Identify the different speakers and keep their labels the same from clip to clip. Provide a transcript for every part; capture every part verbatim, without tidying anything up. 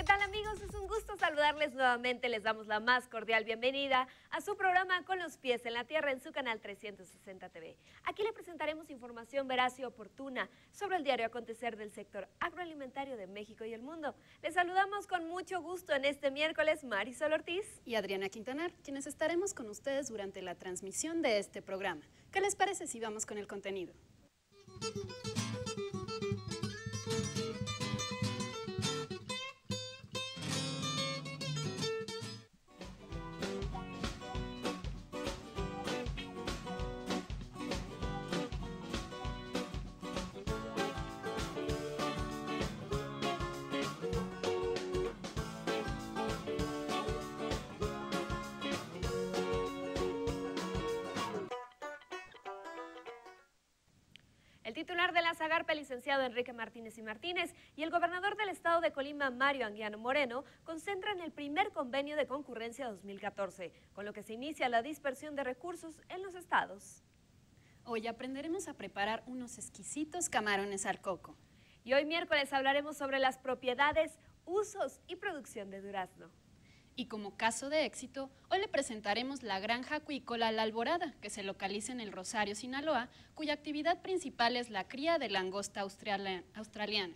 Speaker 1: ¿Qué tal, amigos? Es un gusto saludarles nuevamente. Les damos la más cordial bienvenida a su programa Con los pies en la tierra en su canal trescientos sesenta T V. Aquí le presentaremos información veraz y oportuna sobre el diario acontecer del sector agroalimentario de México y el mundo. Les saludamos con mucho gusto en este miércoles Marisol Ortiz
Speaker 2: y Adriana Quintanar, quienes estaremos con ustedes durante la transmisión de este programa. ¿Qué les parece si vamos con el contenido?
Speaker 1: El titular de la Zagarpa, el licenciado Enrique Martínez y Martínez, y el gobernador del estado de Colima, Mario Anguiano Moreno, concentran el primer convenio de concurrencia dos mil catorce, con lo que se inicia la dispersión de recursos en los estados.
Speaker 2: Hoy aprenderemos a preparar unos exquisitos camarones al coco.
Speaker 1: Y hoy miércoles hablaremos sobre las propiedades, usos y producción de durazno.
Speaker 2: Y como caso de éxito, hoy le presentaremos la granja acuícola La Alborada, que se localiza en el Rosario, Sinaloa, cuya actividad principal es la cría de langosta australiana.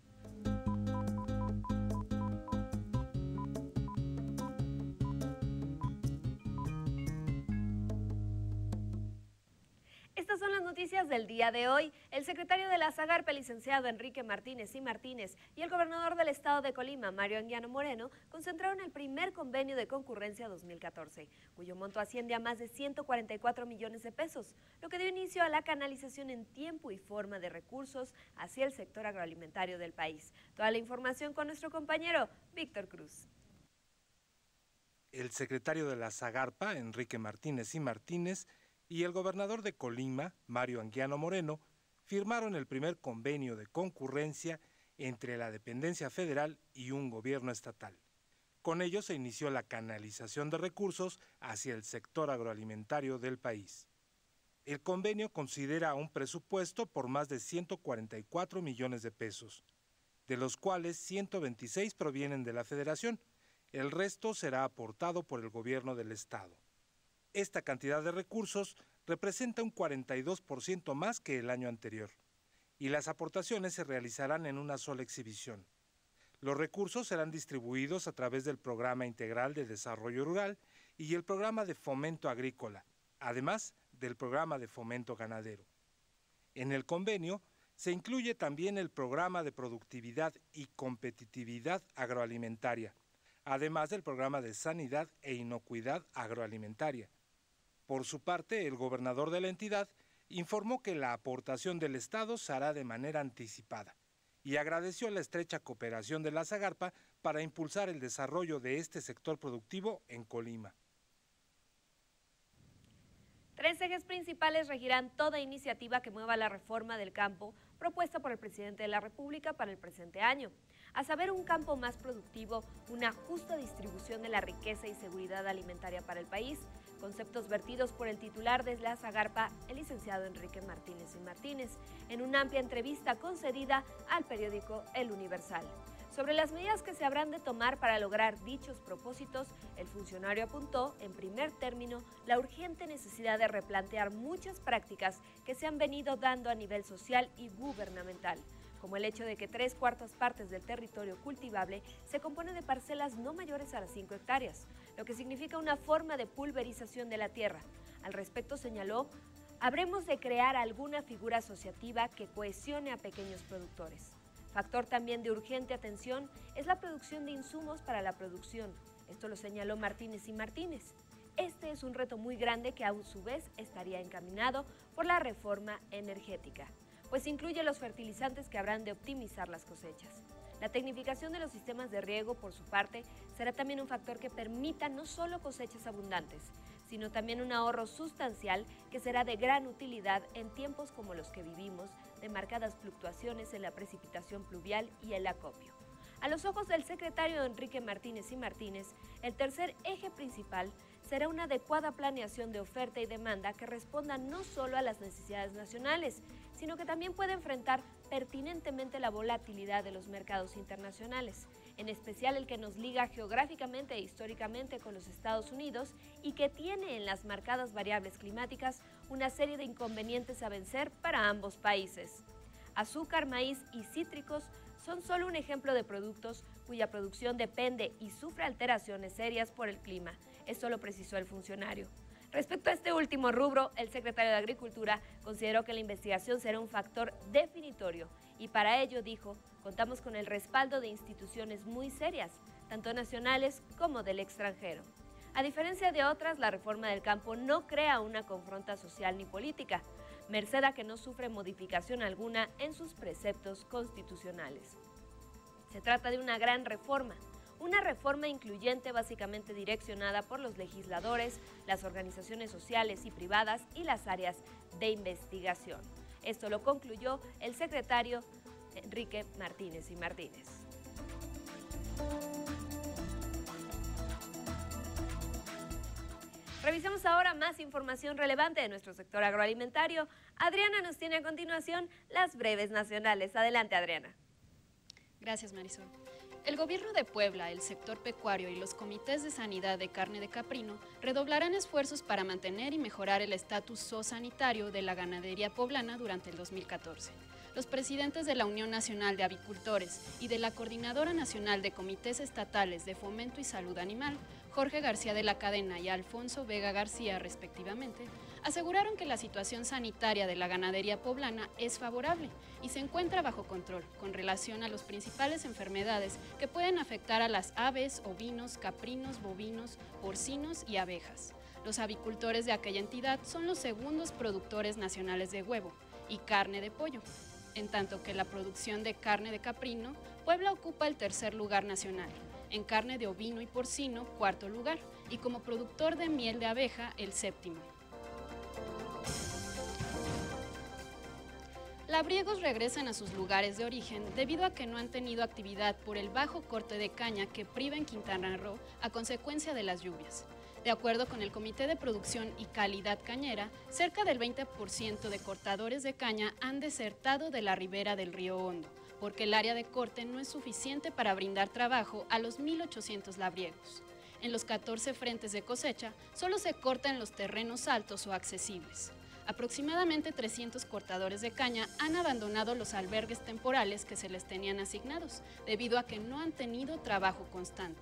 Speaker 1: Estas son las noticias del día de hoy. El secretario de la Zagarpa, el licenciado Enrique Martínez y Martínez, y el gobernador del estado de Colima, Mario Anguiano Moreno, concentraron el primer convenio de concurrencia dos mil catorce, cuyo monto asciende a más de ciento cuarenta y cuatro millones de pesos, lo que dio inicio a la canalización en tiempo y forma de recursos hacia el sector agroalimentario del país. Toda la información con nuestro compañero Víctor Cruz.
Speaker 3: El secretario de la Zagarpa, Enrique Martínez y Martínez, y el gobernador de Colima, Mario Anguiano Moreno, firmaron el primer convenio de concurrencia entre la dependencia federal y un gobierno estatal. Con ello se inició la canalización de recursos hacia el sector agroalimentario del país. El convenio considera un presupuesto por más de ciento cuarenta y cuatro millones de pesos, de los cuales ciento veintiséis provienen de la federación. El resto será aportado por el gobierno del estado. Esta cantidad de recursos representa un cuarenta y dos por ciento más que el año anterior, y las aportaciones se realizarán en una sola exhibición. Los recursos serán distribuidos a través del Programa Integral de Desarrollo Rural y el Programa de Fomento Agrícola, además del Programa de Fomento Ganadero. En el convenio se incluye también el Programa de Productividad y Competitividad Agroalimentaria, además del Programa de Sanidad e Inocuidad Agroalimentaria. Por su parte, el gobernador de la entidad informó que la aportación del Estado se hará de manera anticipada y agradeció la estrecha cooperación de la Zagarpa para impulsar el desarrollo de este sector productivo en Colima.
Speaker 1: Tres ejes principales regirán toda iniciativa que mueva la reforma del campo propuesta por el presidente de la República para el presente año. A saber, un campo más productivo, una justa distribución de la riqueza y seguridad alimentaria para el país, conceptos vertidos por el titular de la Zagarpa, el licenciado Enrique Martínez y Martínez, en una amplia entrevista concedida al periódico El Universal. Sobre las medidas que se habrán de tomar para lograr dichos propósitos, el funcionario apuntó, en primer término, la urgente necesidad de replantear muchas prácticas que se han venido dando a nivel social y gubernamental, como el hecho de que tres cuartas partes del territorio cultivable se compone de parcelas no mayores a las cinco hectáreas, lo que significa una forma de pulverización de la tierra. Al respecto señaló, habremos de crear alguna figura asociativa que cohesione a pequeños productores. Factor también de urgente atención es la producción de insumos para la producción. Esto lo señaló Martínez y Martínez. Este es un reto muy grande que a su vez estaría encaminado por la reforma energética, pues incluye los fertilizantes que habrán de optimizar las cosechas. La tecnificación de los sistemas de riego, por su parte, será también un factor que permita no solo cosechas abundantes, sino también un ahorro sustancial que será de gran utilidad en tiempos como los que vivimos, de marcadas fluctuaciones en la precipitación pluvial y el acopio. A los ojos del secretario Enrique Martínez y Martínez, el tercer eje principal será una adecuada planeación de oferta y demanda que responda no solo a las necesidades nacionales, sino que también pueda enfrentar pertinentemente la volatilidad de los mercados internacionales. en especial el que nos liga geográficamente e históricamente con los Estados Unidos y que tiene en las marcadas variables climáticas una serie de inconvenientes a vencer para ambos países. Azúcar, maíz y cítricos son solo un ejemplo de productos cuya producción depende y sufre alteraciones serias por el clima. Esto lo precisó el funcionario. Respecto a este último rubro, el secretario de Agricultura consideró que la investigación será un factor definitorio y para ello, dijo, contamos con el respaldo de instituciones muy serias, tanto nacionales como del extranjero. A diferencia de otras, la reforma del campo no crea una confronta social ni política, merced a que no sufre modificación alguna en sus preceptos constitucionales. Se trata de una gran reforma, una reforma incluyente básicamente direccionada por los legisladores, las organizaciones sociales y privadas y las áreas de investigación. Esto lo concluyó el secretario Enrique Martínez y Martínez. Revisemos ahora más información relevante de nuestro sector agroalimentario. Adriana nos tiene a continuación las breves nacionales. Adelante, Adriana.
Speaker 2: Gracias, Marisol. El gobierno de Puebla, el sector pecuario y los comités de sanidad de carne de caprino redoblarán esfuerzos para mantener y mejorar el estatus zoosanitario de la ganadería poblana durante el dos mil catorce. Los presidentes de la Unión Nacional de Avicultores y de la Coordinadora Nacional de Comités Estatales de Fomento y Salud Animal, Jorge García de la Cadena y Alfonso Vega García, respectivamente, aseguraron que la situación sanitaria de la ganadería poblana es favorable y se encuentra bajo control con relación a las principales enfermedades que pueden afectar a las aves, ovinos, caprinos, bovinos, porcinos y abejas. Los avicultores de aquella entidad son los segundos productores nacionales de huevo y carne de pollo, en tanto que la producción de carne de caprino, Puebla ocupa el tercer lugar nacional, en carne de ovino y porcino, cuarto lugar, y como productor de miel de abeja, el séptimo. Labriegos regresan a sus lugares de origen debido a que no han tenido actividad por el bajo corte de caña que priva en Quintana Roo a consecuencia de las lluvias. De acuerdo con el Comité de Producción y Calidad Cañera, cerca del veinte por ciento de cortadores de caña han desertado de la ribera del río Hondo, porque el área de corte no es suficiente para brindar trabajo a los mil ochocientos labriegos. En los catorce frentes de cosecha, solo se corta en los terrenos altos o accesibles. Aproximadamente trescientos cortadores de caña han abandonado los albergues temporales que se les tenían asignados, debido a que no han tenido trabajo constante.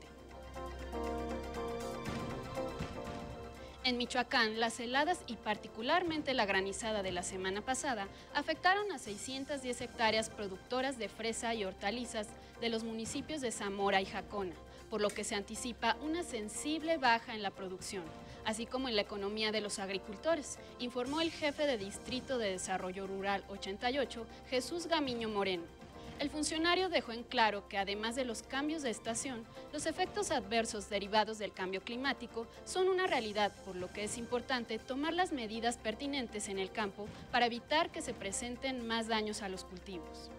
Speaker 2: En Michoacán, las heladas y particularmente la granizada de la semana pasada afectaron a seiscientas diez hectáreas productoras de fresa y hortalizas de los municipios de Zamora y Jacona, por lo que se anticipa una sensible baja en la producción, así como en la economía de los agricultores, informó el jefe de Distrito de Desarrollo Rural ochenta y ocho, Jesús Gamiño Moreno. El funcionario dejó en claro que además de los cambios de estación, los efectos adversos derivados del cambio climático son una realidad, por lo que es importante tomar las medidas pertinentes en el campo para evitar que se presenten más daños a los cultivos.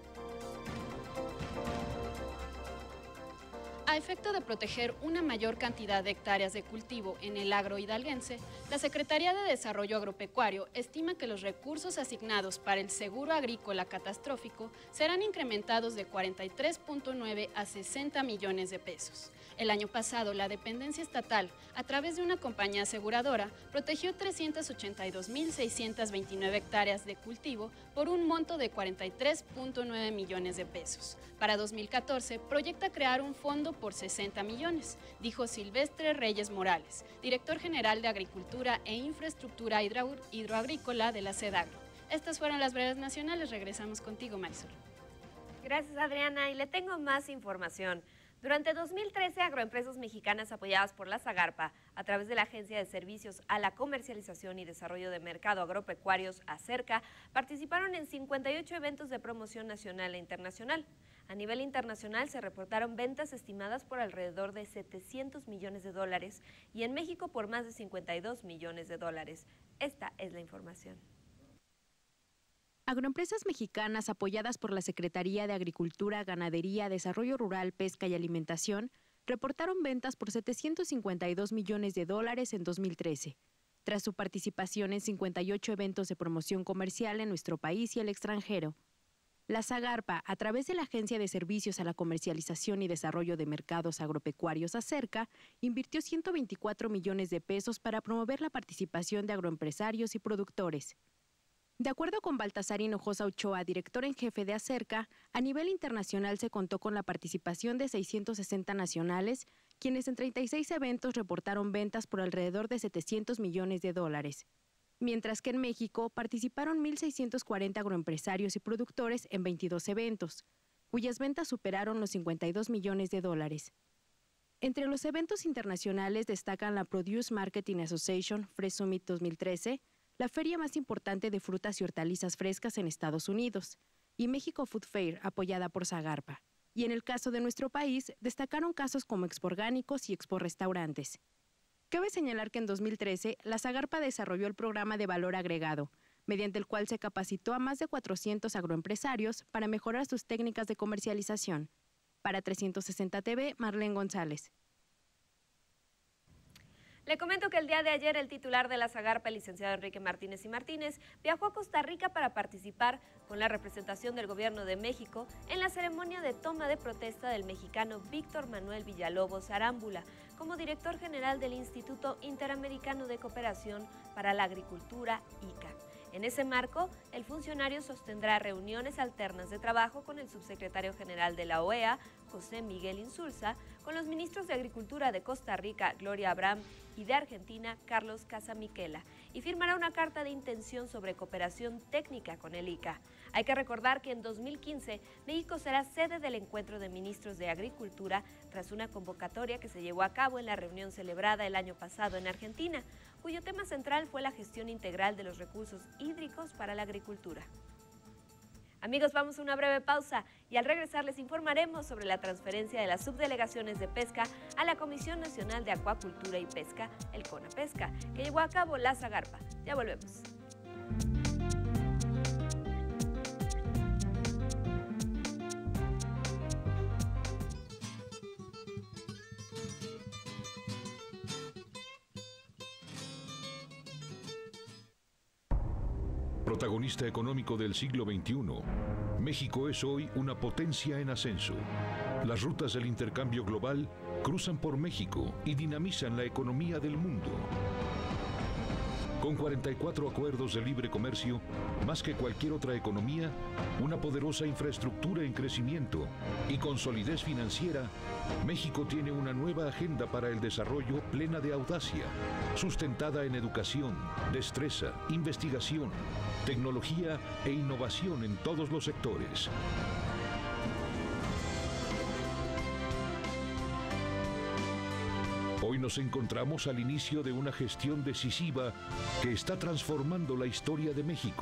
Speaker 2: A efecto de proteger una mayor cantidad de hectáreas de cultivo en el agro hidalguense, la Secretaría de Desarrollo Agropecuario estima que los recursos asignados para el seguro agrícola catastrófico serán incrementados de cuarenta y tres punto nueve a sesenta millones de pesos. El año pasado, la dependencia estatal, a través de una compañía aseguradora, protegió trescientas ochenta y dos mil seiscientas veintinueve hectáreas de cultivo por un monto de cuarenta y tres punto nueve millones de pesos. Para dos mil catorce, proyecta crear un fondo por sesenta millones, dijo Silvestre Reyes Morales, director general de Agricultura e Infraestructura hidro hidroagrícola de la SEDAGRO. Estas fueron las breves nacionales. Regresamos contigo, Marisol.
Speaker 1: Gracias, Adriana. Y le tengo más información. Durante dos mil trece, agroempresas mexicanas apoyadas por la Zagarpa, a través de la Agencia de Servicios a la Comercialización y Desarrollo de Mercado Agropecuarios, ACERCA, participaron en cincuenta y ocho eventos de promoción nacional e internacional. A nivel internacional se reportaron ventas estimadas por alrededor de setecientos millones de dólares y en México por más de cincuenta y dos millones de dólares. Esta es la información.
Speaker 4: Agroempresas mexicanas apoyadas por la Secretaría de Agricultura, Ganadería, Desarrollo Rural, Pesca y Alimentación reportaron ventas por setecientos cincuenta y dos millones de dólares en dos mil trece, tras su participación en cincuenta y ocho eventos de promoción comercial en nuestro país y el extranjero. La Zagarpa, a través de la Agencia de Servicios a la Comercialización y Desarrollo de Mercados Agropecuarios ACERCA, invirtió ciento veinticuatro millones de pesos para promover la participación de agroempresarios y productores. De acuerdo con Baltasar Hinojosa Ochoa, director en jefe de ACERCA, a nivel internacional se contó con la participación de seiscientos sesenta nacionales, quienes en treinta y seis eventos reportaron ventas por alrededor de setecientos millones de dólares. Mientras que en México participaron mil seiscientos cuarenta agroempresarios y productores en veintidós eventos, cuyas ventas superaron los cincuenta y dos millones de dólares. Entre los eventos internacionales destacan la Produce Marketing Association Fresh Summit dos mil trece, la feria más importante de frutas y hortalizas frescas en Estados Unidos, y México Food Fair, apoyada por Zagarpa. Y en el caso de nuestro país, destacaron casos como Expo Orgánicos y Expo Restaurantes. Cabe señalar que en dos mil trece, la Zagarpa desarrolló el programa de valor agregado, mediante el cual se capacitó a más de cuatrocientos agroempresarios para mejorar sus técnicas de comercialización. Para trescientos sesenta T V, Marlene González.
Speaker 1: Le comento que el día de ayer el titular de la Zagarpa, el licenciado Enrique Martínez y Martínez, viajó a Costa Rica para participar con la representación del Gobierno de México en la ceremonia de toma de protesta del mexicano Víctor Manuel Villalobos Arámbula como director general del Instituto Interamericano de Cooperación para la Agricultura, I C A. En ese marco, el funcionario sostendrá reuniones alternas de trabajo con el subsecretario general de la O E A, José Miguel Insulza, con los ministros de Agricultura de Costa Rica, Gloria Abraham, y de Argentina, Carlos Casamiquela, y firmará una carta de intención sobre cooperación técnica con el I C A. Hay que recordar que en dos mil quince, México será sede del encuentro de ministros de Agricultura tras una convocatoria que se llevó a cabo en la reunión celebrada el año pasado en Argentina, cuyo tema central fue la gestión integral de los recursos hídricos para la agricultura. Amigos, vamos a una breve pausa y al regresar les informaremos sobre la transferencia de las subdelegaciones de pesca a la Comisión Nacional de Acuacultura y Pesca, el CONAPESCA, que llevó a cabo la Zagarpa. Ya volvemos.
Speaker 5: Protagonista económico del siglo veintiuno, México es hoy una potencia en ascenso. Las rutas del intercambio global cruzan por México y dinamizan la economía del mundo. Con cuarenta y cuatro acuerdos de libre comercio, más que cualquier otra economía, una poderosa infraestructura en crecimiento y con solidez financiera, México tiene una nueva agenda para el desarrollo plena de audacia, sustentada en educación, destreza, investigación, tecnología e innovación en todos los sectores. Hoy nos encontramos al inicio de una gestión decisiva que está transformando la historia de México.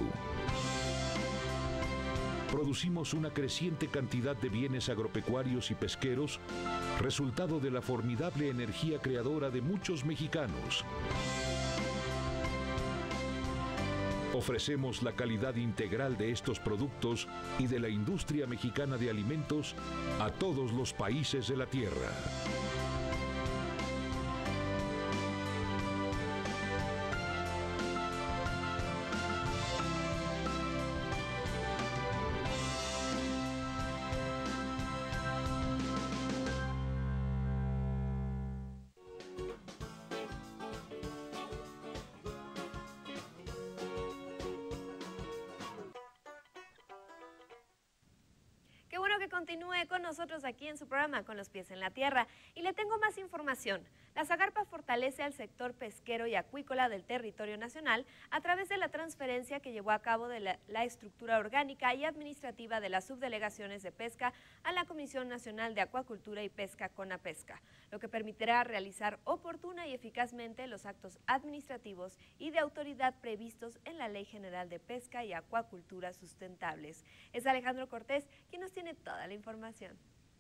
Speaker 5: Producimos una creciente cantidad de bienes agropecuarios y pesqueros, resultado de la formidable energía creadora de muchos mexicanos. Ofrecemos la calidad integral de estos productos y de la industria mexicana de alimentos a todos los países de la tierra.
Speaker 1: Qué bueno que continúe con nosotros aquí en su programa Con los Pies en la Tierra. Y le tengo más información. La Zagarpa fortalece al sector pesquero y acuícola del territorio nacional a través de la transferencia que llevó a cabo de la, la estructura orgánica y administrativa de las subdelegaciones de pesca a la Comisión Nacional de Acuacultura y Pesca, CONAPESCA, lo que permitirá realizar oportuna y eficazmente los actos administrativos y de autoridad previstos en la Ley General de Pesca y Acuacultura Sustentables. Es Alejandro Cortés quien nos tiene toda la información.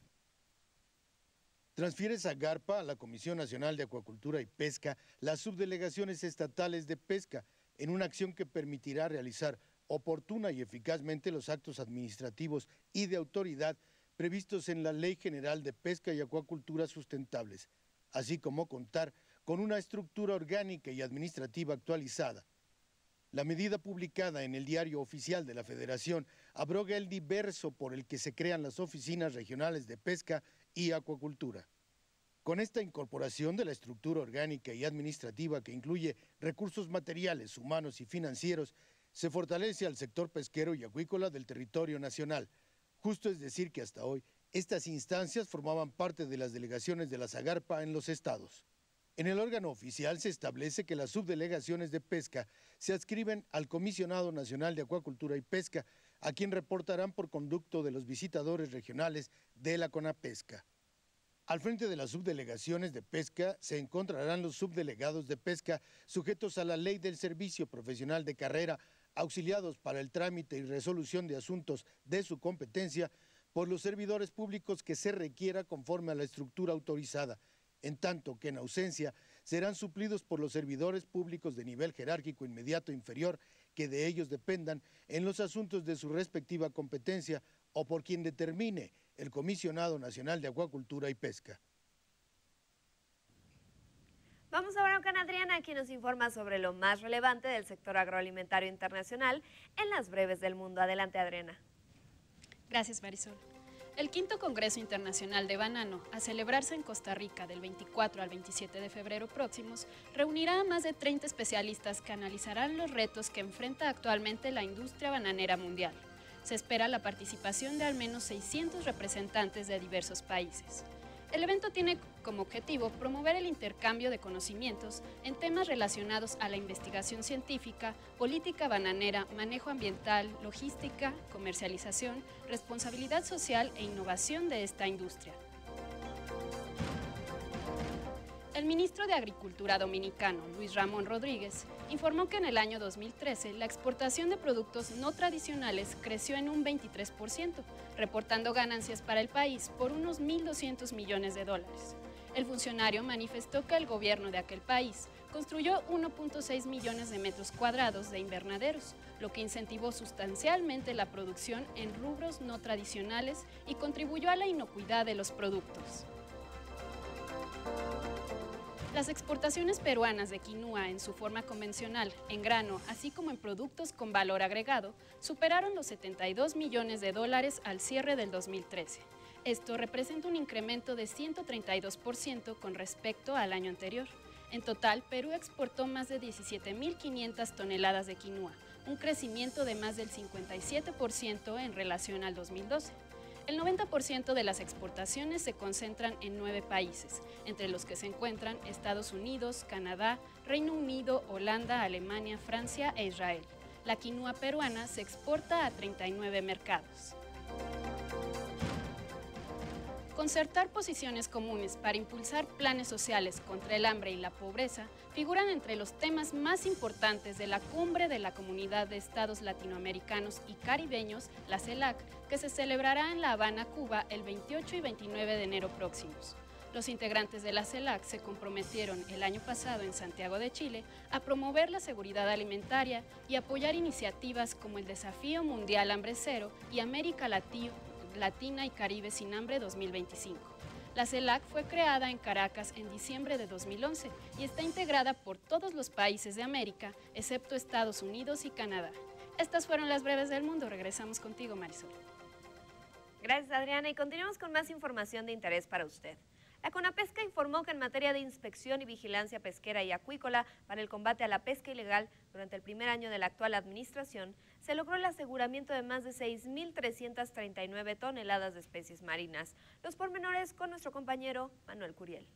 Speaker 6: Transfiere Zagarpa a la Comisión Nacional de Acuacultura y Pesca las subdelegaciones estatales de pesca en una acción que permitirá realizar oportuna y eficazmente los actos administrativos y de autoridad previstos en la Ley General de Pesca y Acuacultura Sustentables, así como contar con una estructura orgánica y administrativa actualizada. La medida publicada en el Diario Oficial de la Federación abroga el diverso por el que se crean las oficinas regionales de pesca y acuacultura. Con esta incorporación de la estructura orgánica y administrativa que incluye recursos materiales, humanos y financieros, se fortalece al sector pesquero y acuícola del territorio nacional. Justo es decir que hasta hoy, estas instancias formaban parte de las delegaciones de la SAGARPA en los estados. En el órgano oficial se establece que las subdelegaciones de pesca se adscriben al Comisionado Nacional de Acuacultura y Pesca, a quien reportarán por conducto de los visitadores regionales de la CONAPESCA. Al frente de las subdelegaciones de pesca se encontrarán los subdelegados de pesca sujetos a la ley del servicio profesional de carrera, auxiliados para el trámite y resolución de asuntos de su competencia por los servidores públicos que se requiera conforme a la estructura autorizada, en tanto que en ausencia serán suplidos por los servidores públicos de nivel jerárquico inmediato inferior que de ellos dependan en los asuntos de su respectiva competencia o por quien determine el Comisionado Nacional de Acuacultura y Pesca.
Speaker 1: Vamos ahora con Adriana, quien nos informa sobre lo más relevante del sector agroalimentario internacional en las breves del mundo. Adelante, Adriana.
Speaker 2: Gracias, Marisol. El quinto Congreso Internacional de Banano, a celebrarse en Costa Rica del veinticuatro al veintisiete de febrero próximos, reunirá a más de treinta especialistas que analizarán los retos que enfrenta actualmente la industria bananera mundial. Se espera la participación de al menos seiscientos representantes de diversos países. El evento tiene como objetivo promover el intercambio de conocimientos en temas relacionados a la investigación científica, política bananera, manejo ambiental, logística, comercialización, responsabilidad social e innovación de esta industria. El ministro de Agricultura dominicano, Luis Ramón Rodríguez, informó que en el año dos mil trece la exportación de productos no tradicionales creció en un veintitrés por ciento, reportando ganancias para el país por unos mil doscientos millones de dólares. El funcionario manifestó que el gobierno de aquel país construyó uno punto seis millones de metros cuadrados de invernaderos, lo que incentivó sustancialmente la producción en rubros no tradicionales y contribuyó a la inocuidad de los productos. Las exportaciones peruanas de quinua en su forma convencional, en grano, así como en productos con valor agregado, superaron los setenta y dos millones de dólares al cierre del dos mil trece. Esto representa un incremento de ciento treinta y dos por ciento con respecto al año anterior. En total, Perú exportó más de diecisiete mil quinientas toneladas de quinua, un crecimiento de más del cincuenta y siete por ciento en relación al dos mil doce. El noventa por ciento de las exportaciones se concentran en nueve países, entre los que se encuentran Estados Unidos, Canadá, Reino Unido, Holanda, Alemania, Francia e Israel. La quinua peruana se exporta a treinta y nueve mercados. Concertar posiciones comunes para impulsar planes sociales contra el hambre y la pobreza figuran entre los temas más importantes de la Cumbre de la Comunidad de Estados Latinoamericanos y Caribeños, la CELAC, que se celebrará en La Habana, Cuba, el veintiocho y veintinueve de enero próximos. Los integrantes de la CELAC se comprometieron el año pasado en Santiago de Chile a promover la seguridad alimentaria y apoyar iniciativas como el Desafío Mundial Hambre Cero y América Latina Latina y Caribe sin Hambre dos mil veinticinco. La CELAC fue creada en Caracas en diciembre de dos mil once y está integrada por todos los países de América, excepto Estados Unidos y Canadá. Estas fueron las breves del mundo. Regresamos contigo, Marisol.
Speaker 1: Gracias, Adriana, y continuamos con más información de interés para usted. La CONAPESCA informó que en materia de inspección y vigilancia pesquera y acuícola para el combate a la pesca ilegal durante el primer año de la actual administración, se logró el aseguramiento de más de seis mil trescientas treinta y nueve toneladas de especies marinas. Los pormenores con nuestro compañero Manuel Curiel.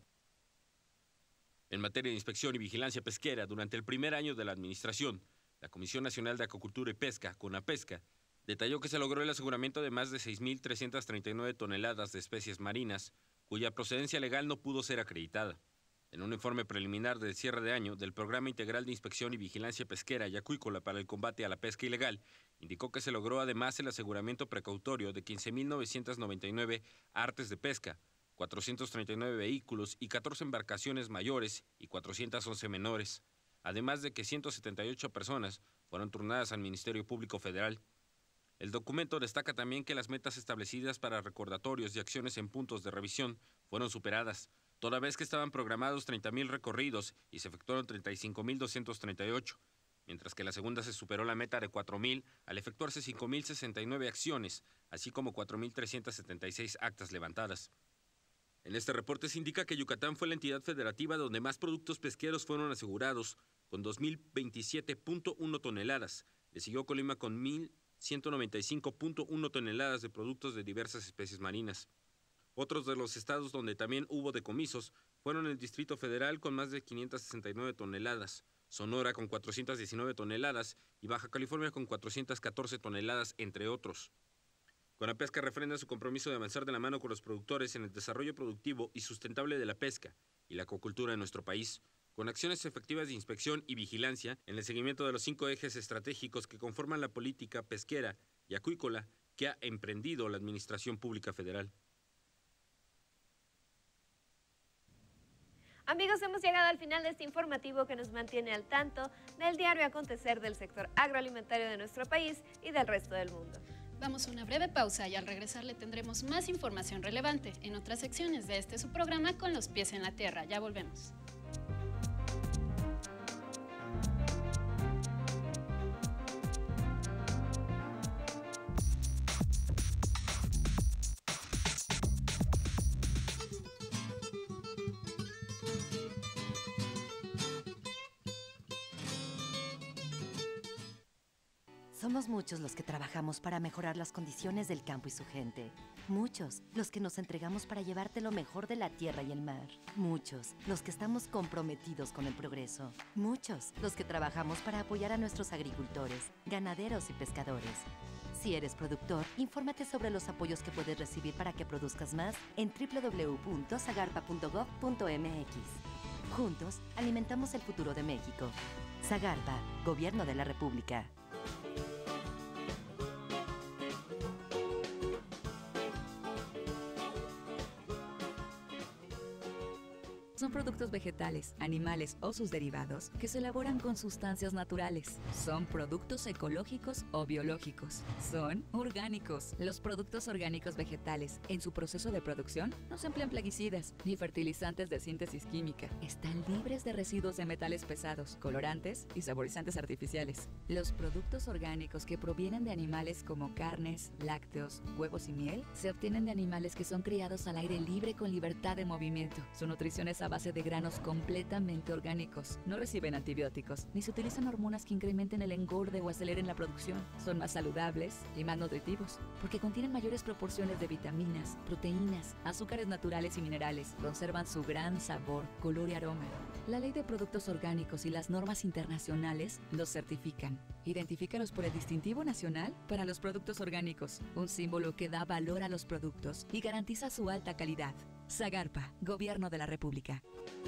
Speaker 7: En materia de inspección y vigilancia pesquera durante el primer año de la administración, la Comisión Nacional de Acuacultura y Pesca, CONAPESCA, detalló que se logró el aseguramiento de más de seis mil trescientas treinta y nueve toneladas de especies marinas, cuya procedencia legal no pudo ser acreditada. En un informe preliminar del cierre de año del Programa Integral de Inspección y Vigilancia Pesquera y Acuícola para el Combate a la Pesca Ilegal, indicó que se logró además el aseguramiento precautorio de quince mil novecientas noventa y nueve artes de pesca, cuatrocientos treinta y nueve vehículos y catorce embarcaciones mayores y cuatrocientas once menores, además de que ciento setenta y ocho personas fueron turnadas al Ministerio Público Federal. El documento destaca también que las metas establecidas para recordatorios y acciones en puntos de revisión fueron superadas, toda vez que estaban programados treinta mil recorridos y se efectuaron treinta y cinco mil doscientos treinta y ocho. mientras que la segunda se superó la meta de cuatro mil al efectuarse cinco mil sesenta y nueve acciones, así como cuatro mil trescientas setenta y seis actas levantadas. En este reporte se indica que Yucatán fue la entidad federativa donde más productos pesqueros fueron asegurados, con dos mil veintisiete punto uno toneladas. Le siguió Colima con mil ciento noventa y cinco punto uno toneladas de productos de diversas especies marinas. Otros de los estados donde también hubo decomisos fueron el Distrito Federal con más de quinientas sesenta y nueve toneladas, Sonora con cuatrocientas diecinueve toneladas y Baja California con cuatrocientas catorce toneladas, entre otros. Conapesca refrenda su compromiso de avanzar de la mano con los productores en el desarrollo productivo y sustentable de la pesca y la acuacultura en nuestro país, con acciones efectivas de inspección y vigilancia en el seguimiento de los cinco ejes estratégicos que conforman la política pesquera y acuícola que ha emprendido la Administración Pública Federal.
Speaker 1: Amigos, hemos llegado al final de este informativo que nos mantiene al tanto del diario acontecer del sector agroalimentario de nuestro país y del resto del mundo.
Speaker 2: Vamos a una breve pausa y al regresar le tendremos más información relevante en otras secciones de este su programa Con los pies en la tierra. Ya volvemos.
Speaker 8: Somos muchos los que trabajamos para mejorar las condiciones del campo y su gente. Muchos los que nos entregamos para llevarte lo mejor de la tierra y el mar. Muchos los que estamos comprometidos con el progreso. Muchos los que trabajamos para apoyar a nuestros agricultores, ganaderos y pescadores. Si eres productor, infórmate sobre los apoyos que puedes recibir para que produzcas más en doble u doble u doble u punto zagarpa punto gov punto m x. Juntos, alimentamos el futuro de México. Zagarpa, Gobierno de la República.
Speaker 9: Son productos vegetales, animales o sus derivados que se elaboran con sustancias naturales. Son productos ecológicos o biológicos. Son orgánicos. Los productos orgánicos vegetales, en su proceso de producción, no se emplean plaguicidas ni fertilizantes de síntesis química. Están libres de residuos de metales pesados, colorantes y saborizantes artificiales. Los productos orgánicos que provienen de animales como carnes, lácteos, huevos y miel, se obtienen de animales que son criados al aire libre con libertad de movimiento. Su nutrición es a base de granos completamente orgánicos. No reciben antibióticos, ni se utilizan hormonas que incrementen el engorde o aceleren la producción. Son más saludables y más nutritivos, porque contienen mayores proporciones de vitaminas, proteínas, azúcares naturales y minerales. Conservan su gran sabor, color y aroma. La Ley de Productos Orgánicos y las normas internacionales los certifican. Identifícalos por el distintivo nacional para los productos orgánicos, un símbolo que da valor a los productos y garantiza su alta calidad. Zagarpa, Gobierno de la República.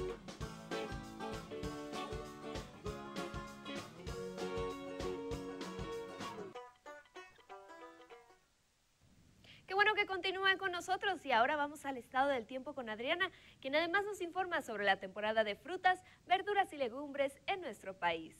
Speaker 1: Qué bueno que continúan con nosotros y ahora vamos al estado del tiempo con Adriana, quien además nos informa sobre la temporada de frutas, verduras y legumbres en nuestro país.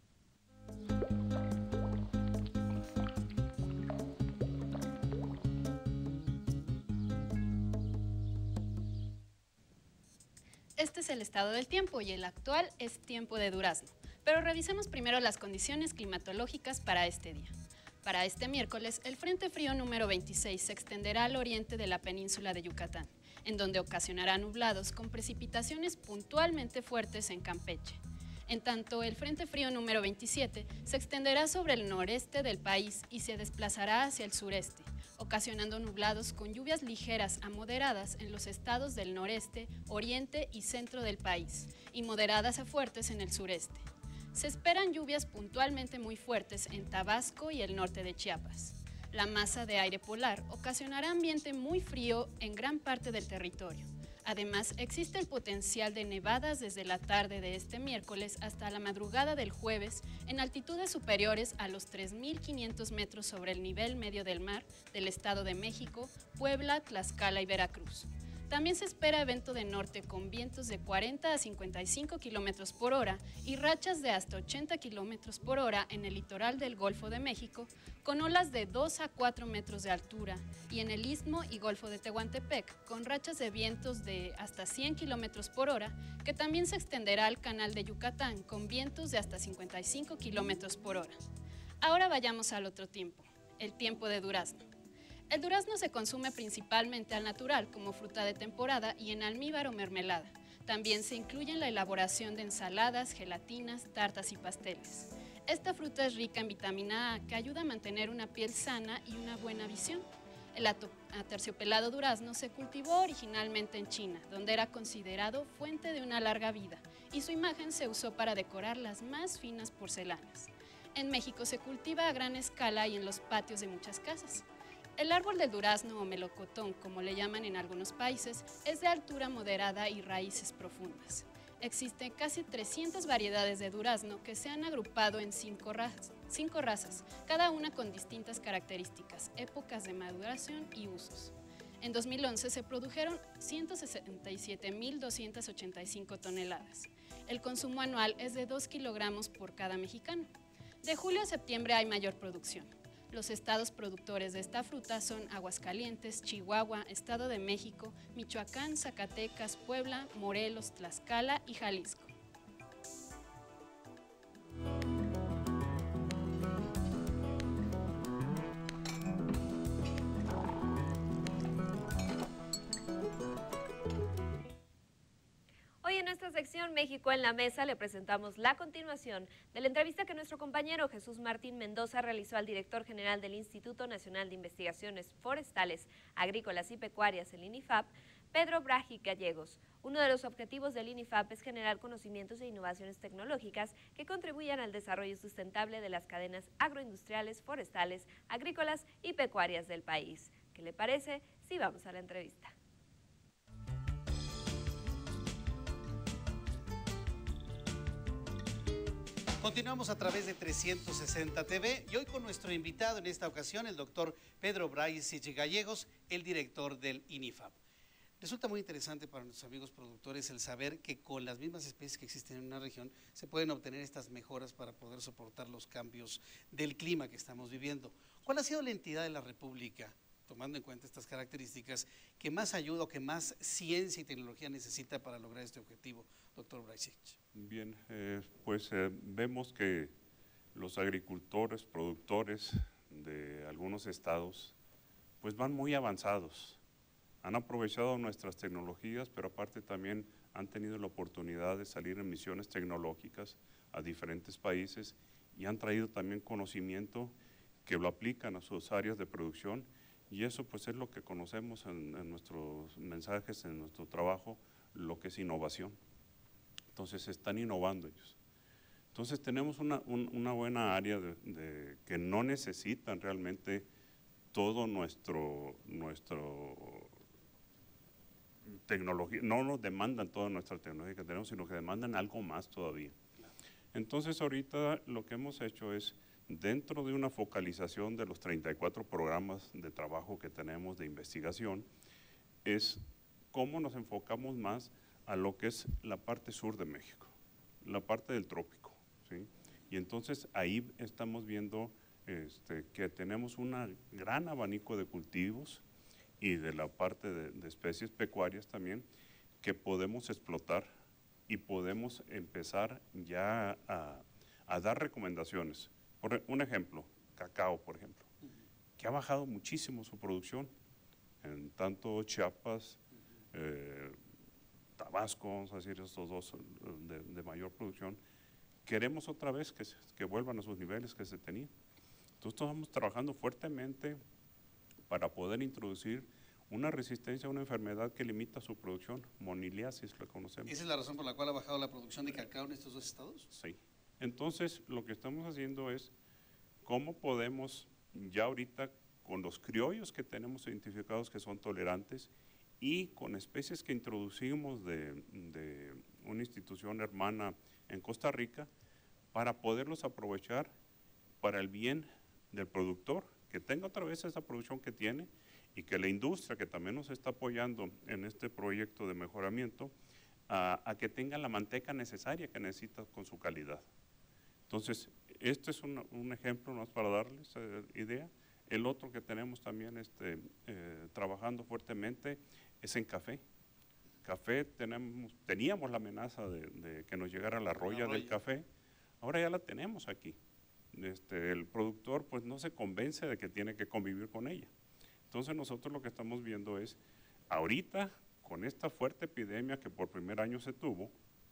Speaker 2: Este es el estado del tiempo y el actual es tiempo de durazno. Pero revisemos primero las condiciones climatológicas para este día. Para este miércoles, el Frente Frío número veintiséis se extenderá al oriente de la península de Yucatán, en donde ocasionará nublados con precipitaciones puntualmente fuertes en Campeche. En tanto, el Frente Frío número veintisiete se extenderá sobre el noreste del país y se desplazará hacia el sureste, ocasionando nublados con lluvias ligeras a moderadas en los estados del noreste, oriente y centro del país, y moderadas a fuertes en el sureste. Se esperan lluvias puntualmente muy fuertes en Tabasco y el norte de Chiapas. La masa de aire polar ocasionará ambiente muy frío en gran parte del territorio. Además, existe el potencial de nevadas desde la tarde de este miércoles hasta la madrugada del jueves en altitudes superiores a los tres mil quinientos metros sobre el nivel medio del mar del Estado de México, Puebla, Tlaxcala y Veracruz. También se espera viento de norte con vientos de cuarenta a cincuenta y cinco kilómetros por hora y rachas de hasta ochenta kilómetros por hora en el litoral del Golfo de México, con olas de dos a cuatro metros de altura, y en el Istmo y Golfo de Tehuantepec, con rachas de vientos de hasta cien kilómetros por hora, que también se extenderá al Canal de Yucatán, con vientos de hasta cincuenta y cinco kilómetros por hora. Ahora vayamos al otro tiempo, el tiempo de durazno. El durazno se consume principalmente al natural, como fruta de temporada y en almíbar o mermelada. También se incluye en la elaboración de ensaladas, gelatinas, tartas y pasteles. Esta fruta es rica en vitamina A, que ayuda a mantener una piel sana y una buena visión. El aterciopelado durazno se cultivó originalmente en China, donde era considerado fuente de una larga vida, y su imagen se usó para decorar las más finas porcelanas. En México se cultiva a gran escala y en los patios de muchas casas. El árbol del durazno o melocotón, como le llaman en algunos países, es de altura moderada y raíces profundas. Existen casi trescientas variedades de durazno que se han agrupado en cinco razas, cinco razas, cada una con distintas características, épocas de maduración y usos. En dos mil once se produjeron ciento sesenta y siete mil doscientas ochenta y cinco toneladas. El consumo anual es de dos kilogramos por cada mexicano. De julio a septiembre hay mayor producción. Los estados productores de esta fruta son Aguascalientes, Chihuahua, Estado de México, Michoacán, Zacatecas, Puebla, Morelos, Tlaxcala y Jalisco.
Speaker 1: Hoy en nuestra sección México en la Mesa le presentamos la continuación de la entrevista que nuestro compañero Jesús Martín Mendoza realizó al director general del Instituto Nacional de Investigaciones Forestales, Agrícolas y Pecuarias, el INIFAP, Pedro Braji Gallegos. Uno de los objetivos del INIFAP es generar conocimientos e innovaciones tecnológicas que contribuyan al desarrollo sustentable de las cadenas agroindustriales, forestales, agrícolas y pecuarias del país. ¿Qué le parece? Sí, vamos a la entrevista.
Speaker 10: Continuamos a través de trescientos sesenta T V y hoy con nuestro invitado en esta ocasión, el doctor Pedro Braji Gallegos, el director del INIFAP. Resulta muy interesante para nuestros amigos productores el saber que con las mismas especies que existen en una región se pueden obtener estas mejoras para poder soportar los cambios del clima que estamos viviendo. ¿Cuál ha sido la entidad de la República, tomando en cuenta estas características, que más ayuda o que más ciencia y tecnología necesita para lograr este objetivo, doctor Braji?
Speaker 11: Bien, eh, pues eh, vemos que los agricultores, productores de algunos estados, pues van muy avanzados. Han aprovechado nuestras tecnologías, pero aparte también han tenido la oportunidad de salir en misiones tecnológicas a diferentes países y han traído también conocimiento que lo aplican a sus áreas de producción, y eso pues es lo que conocemos en, en nuestros mensajes, en nuestro trabajo, lo que es innovación. Entonces están innovando ellos. Entonces tenemos una, un, una buena área de, de, que no necesitan realmente todo nuestro, nuestro tecnología, no nos demandan toda nuestra tecnología que tenemos, sino que demandan algo más todavía. Entonces ahorita lo que hemos hecho es, dentro de una focalización de los treinta y cuatro programas de trabajo que tenemos de investigación, es cómo nos enfocamos más a lo que es la parte sur de México, la parte del trópico, ¿sí? Y entonces ahí estamos viendo este, que tenemos un gran abanico de cultivos y de la parte de, de especies pecuarias también que podemos explotar y podemos empezar ya a, a dar recomendaciones. Por un ejemplo, cacao, por ejemplo, que ha bajado muchísimo su producción, en tanto Chiapas, eh, Tabasco, vamos a decir, estos dos de, de mayor producción, queremos otra vez que, se, que vuelvan a sus niveles que se tenían. Entonces estamos trabajando fuertemente para poder introducir una resistencia a una enfermedad que limita su producción, moniliasis, la conocemos.
Speaker 10: ¿Esa es la razón por la cual ha bajado la producción de cacao en estos dos estados?
Speaker 11: Sí. Entonces lo que estamos haciendo es cómo podemos ya ahorita con los criollos que tenemos identificados que son tolerantes y con especies que introducimos de, de una institución hermana en Costa Rica, para poderlos aprovechar para el bien del productor, que tenga otra vez esa producción que tiene y que la industria que también nos está apoyando en este proyecto de mejoramiento, a, a que tenga la manteca necesaria que necesita con su calidad. Entonces, este es un, un ejemplo más para darles eh, idea. El otro que tenemos también este, eh, trabajando fuertemente es en café. Café, tenemos, teníamos la amenaza de, de que nos llegara la roya del café, ahora ya la tenemos aquí. Este, el productor pues no se convence de que tiene que convivir con ella. Entonces nosotros lo que estamos viendo es, ahorita con esta fuerte epidemia que por primer año se tuvo,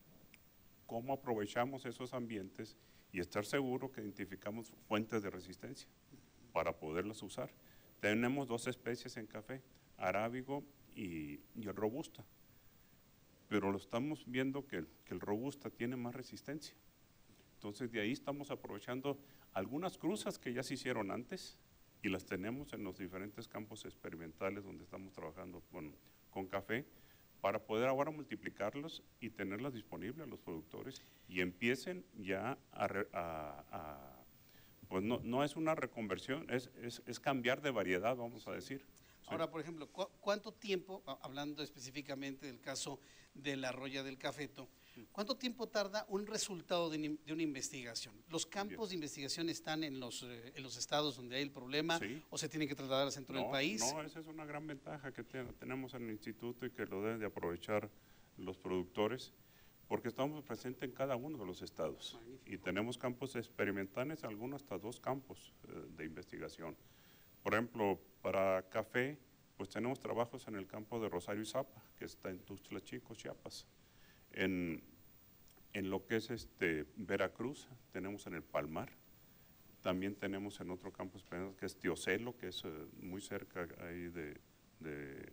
Speaker 11: cómo aprovechamos esos ambientes y estar seguro que identificamos fuentes de resistencia para poderlas usar. Tenemos dos especies en café, arábigo y, y el robusta, pero lo estamos viendo que, que el robusta tiene más resistencia. Entonces de ahí estamos aprovechando algunas cruzas que ya se hicieron antes y las tenemos en los diferentes campos experimentales donde estamos trabajando con, con café, para poder ahora multiplicarlos y tenerlas disponibles a los productores y empiecen ya a, a, a pues no, no es una reconversión, es, es, es cambiar de variedad, vamos a decir. Sí.
Speaker 10: Ahora, por ejemplo, ¿cu ¿cuánto tiempo, hablando específicamente del caso de la roya del cafeto, cuánto tiempo tarda un resultado de, de una investigación? ¿Los campos Bien. de investigación están en los, eh, en los estados donde hay el problema sí. o se tienen que trasladar al centro
Speaker 11: no,
Speaker 10: del país?
Speaker 11: No, esa es una gran ventaja que te, tenemos en el instituto y que lo deben de aprovechar los productores, porque estamos presentes en cada uno de los estados. Magnífico. Y tenemos campos experimentales, algunos hasta dos campos eh, de investigación. Por ejemplo, para café, pues tenemos trabajos en el campo de Rosario y Zapa, que está en Tuxtla Chico, Chiapas. En, en lo que es este Veracruz, tenemos en el Palmar. También tenemos en otro campo experimental que es Teocelo, que es eh, muy cerca ahí de, de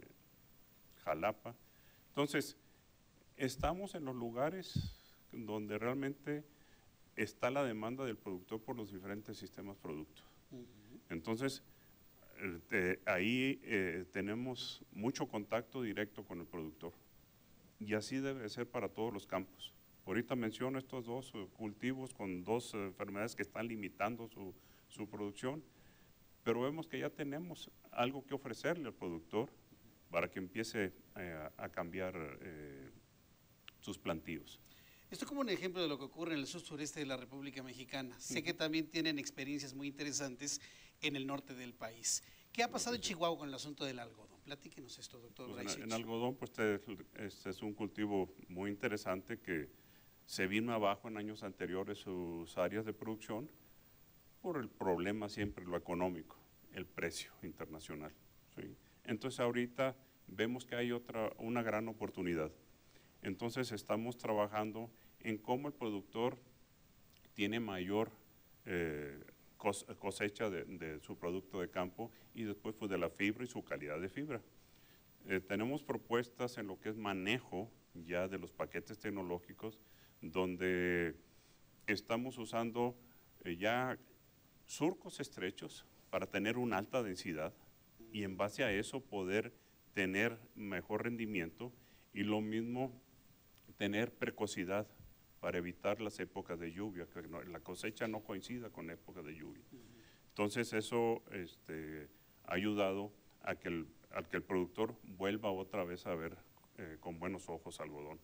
Speaker 11: Jalapa. Entonces, estamos en los lugares donde realmente está la demanda del productor por los diferentes sistemas productos. Uh-huh. Entonces, eh, ahí eh, tenemos mucho contacto directo con el productor. Y así debe ser para todos los campos. Ahorita menciono estos dos uh, cultivos con dos uh, enfermedades que están limitando su, su producción, pero vemos que ya tenemos algo que ofrecerle al productor para que empiece eh, a cambiar eh, sus plantíos.
Speaker 10: Esto como un ejemplo de lo que ocurre en el sur sureste de la República Mexicana. Sé uh-huh. que también tienen experiencias muy interesantes en el norte del país. ¿Qué ha pasado en Chihuahua con el asunto del algodón? Platíquenos esto, doctor
Speaker 11: pues
Speaker 10: Braisich.
Speaker 11: En, en algodón, pues este, este es un cultivo muy interesante que se vino abajo en años anteriores sus áreas de producción por el problema siempre lo económico, el precio internacional. ¿sí? Entonces ahorita vemos que hay otra, una gran oportunidad. Entonces estamos trabajando en cómo el productor tiene mayor eh, cosecha de, de su producto de campo y después pues, de la fibra y su calidad de fibra. Eh, tenemos propuestas en lo que es manejo ya de los paquetes tecnológicos donde estamos usando eh, ya surcos estrechos para tener una alta densidad y en base a eso poder tener mejor rendimiento y lo mismo tener precocidad para evitar las épocas de lluvia, que no, la cosecha no coincida con épocas de lluvia. Entonces eso este, ha ayudado a que, el, a que el productor vuelva otra vez a ver eh, con buenos ojos algodón.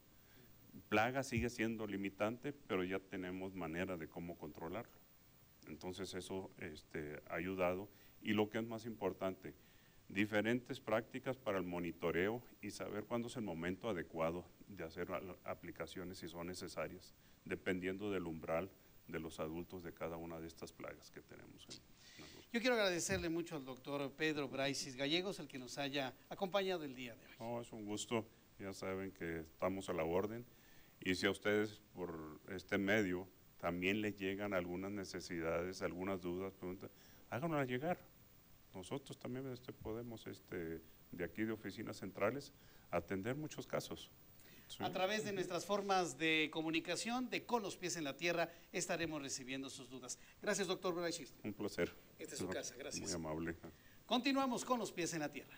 Speaker 11: Plaga sigue siendo limitante, pero ya tenemos manera de cómo controlarlo. Entonces eso este, ha ayudado y lo que es más importante, diferentes prácticas para el monitoreo y saber cuándo es el momento adecuado de hacer aplicaciones si son necesarias, dependiendo del umbral de los adultos de cada una de estas plagas que tenemos. En, en
Speaker 10: Yo quiero agradecerle mucho al doctor Pedro Braisich Gallegos, el que nos haya acompañado el día de hoy.
Speaker 11: Oh, es un gusto, ya saben que estamos a la orden y si a ustedes por este medio también les llegan algunas necesidades, algunas dudas, preguntas, háganoslas llegar. Nosotros también este, podemos, este, de aquí de oficinas centrales, atender muchos casos.
Speaker 10: Sí. A través de nuestras formas de comunicación, de Con los Pies en la Tierra, estaremos recibiendo sus dudas. Gracias, doctor Braisich.
Speaker 11: Un placer.
Speaker 10: Esta es su casa, gracias.
Speaker 11: Muy amable.
Speaker 10: Continuamos con Los Pies en la Tierra.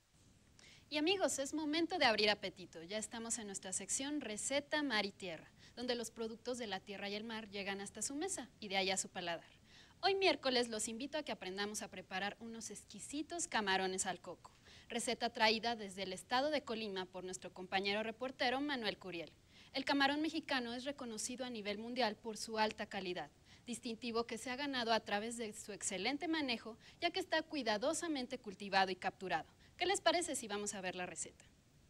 Speaker 2: Y amigos, es momento de abrir apetito. Ya estamos en nuestra sección Receta Mar y Tierra, donde los productos de la tierra y el mar llegan hasta su mesa y de ahí a su paladar. Hoy miércoles los invito a que aprendamos a preparar unos exquisitos camarones al coco, receta traída desde el estado de Colima por nuestro compañero reportero Manuel Curiel. El camarón mexicano es reconocido a nivel mundial por su alta calidad, distintivo que se ha ganado a través de su excelente manejo, ya que está cuidadosamente cultivado y capturado. ¿Qué les parece si vamos a ver la receta?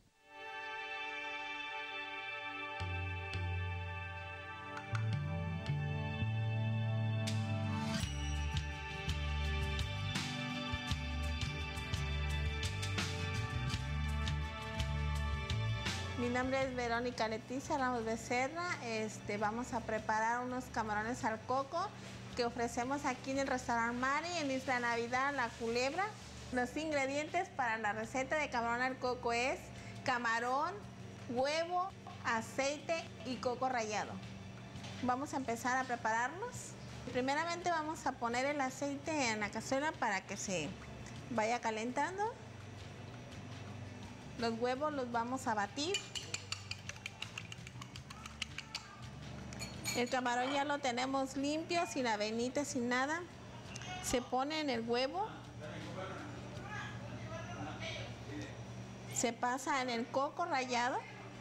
Speaker 12: Mi nombre es Verónica Leticia Ramos Becerra. Este, vamos a preparar unos camarones al coco que ofrecemos aquí en el restaurante Mari, en Isla Navidad, La Culebra. Los ingredientes para la receta de camarón al coco es camarón, huevo, aceite y coco rallado. Vamos a empezar a prepararlos. Primeramente vamos a poner el aceite en la cazuela para que se vaya calentando. Los huevos los vamos a batir. El camarón ya lo tenemos limpio, sin avenita, sin nada. Se pone en el huevo. Se pasa en el coco rallado.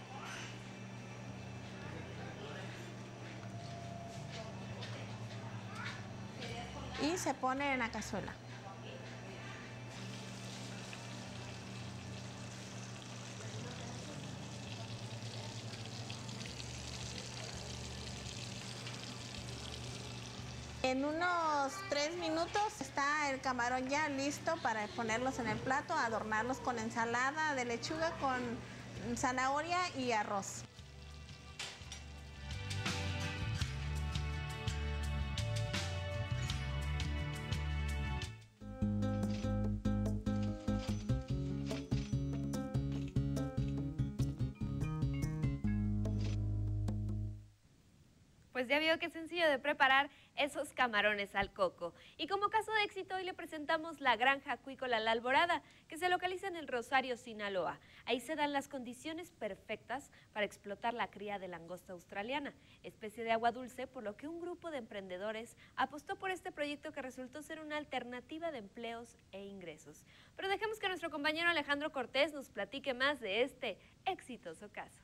Speaker 12: Y se pone en la cazuela. En unos tres minutos está el camarón ya listo para ponerlos en el plato, adornarlos con ensalada de lechuga, con zanahoria y arroz.
Speaker 1: Pues ya vio que es sencillo de preparar esos camarones al coco. Y como caso de éxito, hoy le presentamos la granja acuícola La Alborada, que se localiza en el Rosario, Sinaloa. Ahí se dan las condiciones perfectas para explotar la cría de langosta australiana, especie de agua dulce, por lo que un grupo de emprendedores apostó por este proyecto que resultó ser una alternativa de empleos e ingresos. Pero dejemos que nuestro compañero Alejandro Cortés nos platique más de este exitoso caso.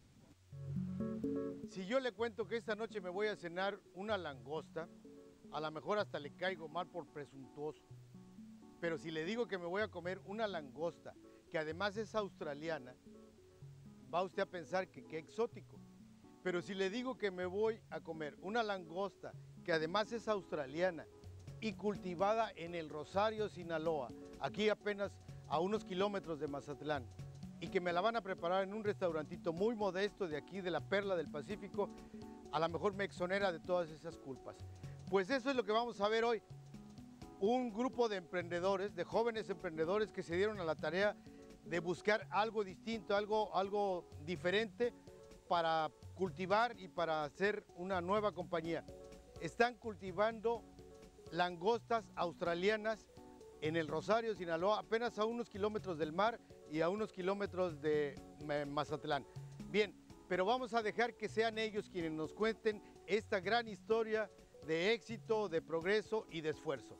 Speaker 6: Si yo le cuento que esta noche me voy a cenar una langosta, a lo mejor hasta le caigo mal por presuntuoso. Pero si le digo que me voy a comer una langosta, que además es australiana, va usted a pensar que qué exótico. Pero si le digo que me voy a comer una langosta, que además es australiana y cultivada en el Rosario, Sinaloa, aquí apenas a unos kilómetros de Mazatlán, y que me la van a preparar en un restaurantito muy modesto de aquí, de la Perla del Pacífico, a lo mejor me exonera de todas esas culpas. Pues eso es lo que vamos a ver hoy. Un grupo de emprendedores, de jóvenes emprendedores que se dieron a la tarea de buscar algo distinto, algo, algo diferente para cultivar y para hacer una nueva compañía. Están cultivando langostas australianas en el Rosario, Sinaloa, apenas a unos kilómetros del mar y a unos kilómetros de Mazatlán. Bien, pero vamos a dejar que sean ellos quienes nos cuenten esta gran historia de éxito, de progreso y de esfuerzo.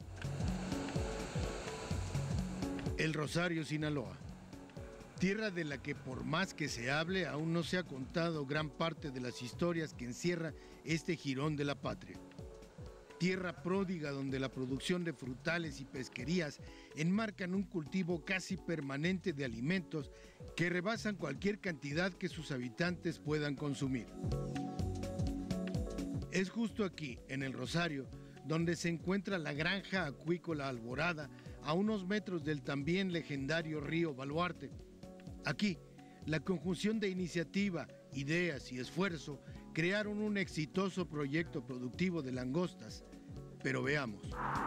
Speaker 6: El Rosario, Sinaloa, tierra de la que por más que se hable, aún no se ha contado gran parte de las historias que encierra este jirón de la patria. Tierra pródiga donde la producción de frutales y pesquerías enmarcan un cultivo casi permanente de alimentos que rebasan cualquier cantidad que sus habitantes puedan consumir. Es justo aquí, en el Rosario, donde se encuentra la granja acuícola Alborada, a unos metros del también legendario río Baluarte. Aquí, la conjunción de iniciativa, ideas y esfuerzo crearon un exitoso proyecto productivo de langostas. Pero veamos.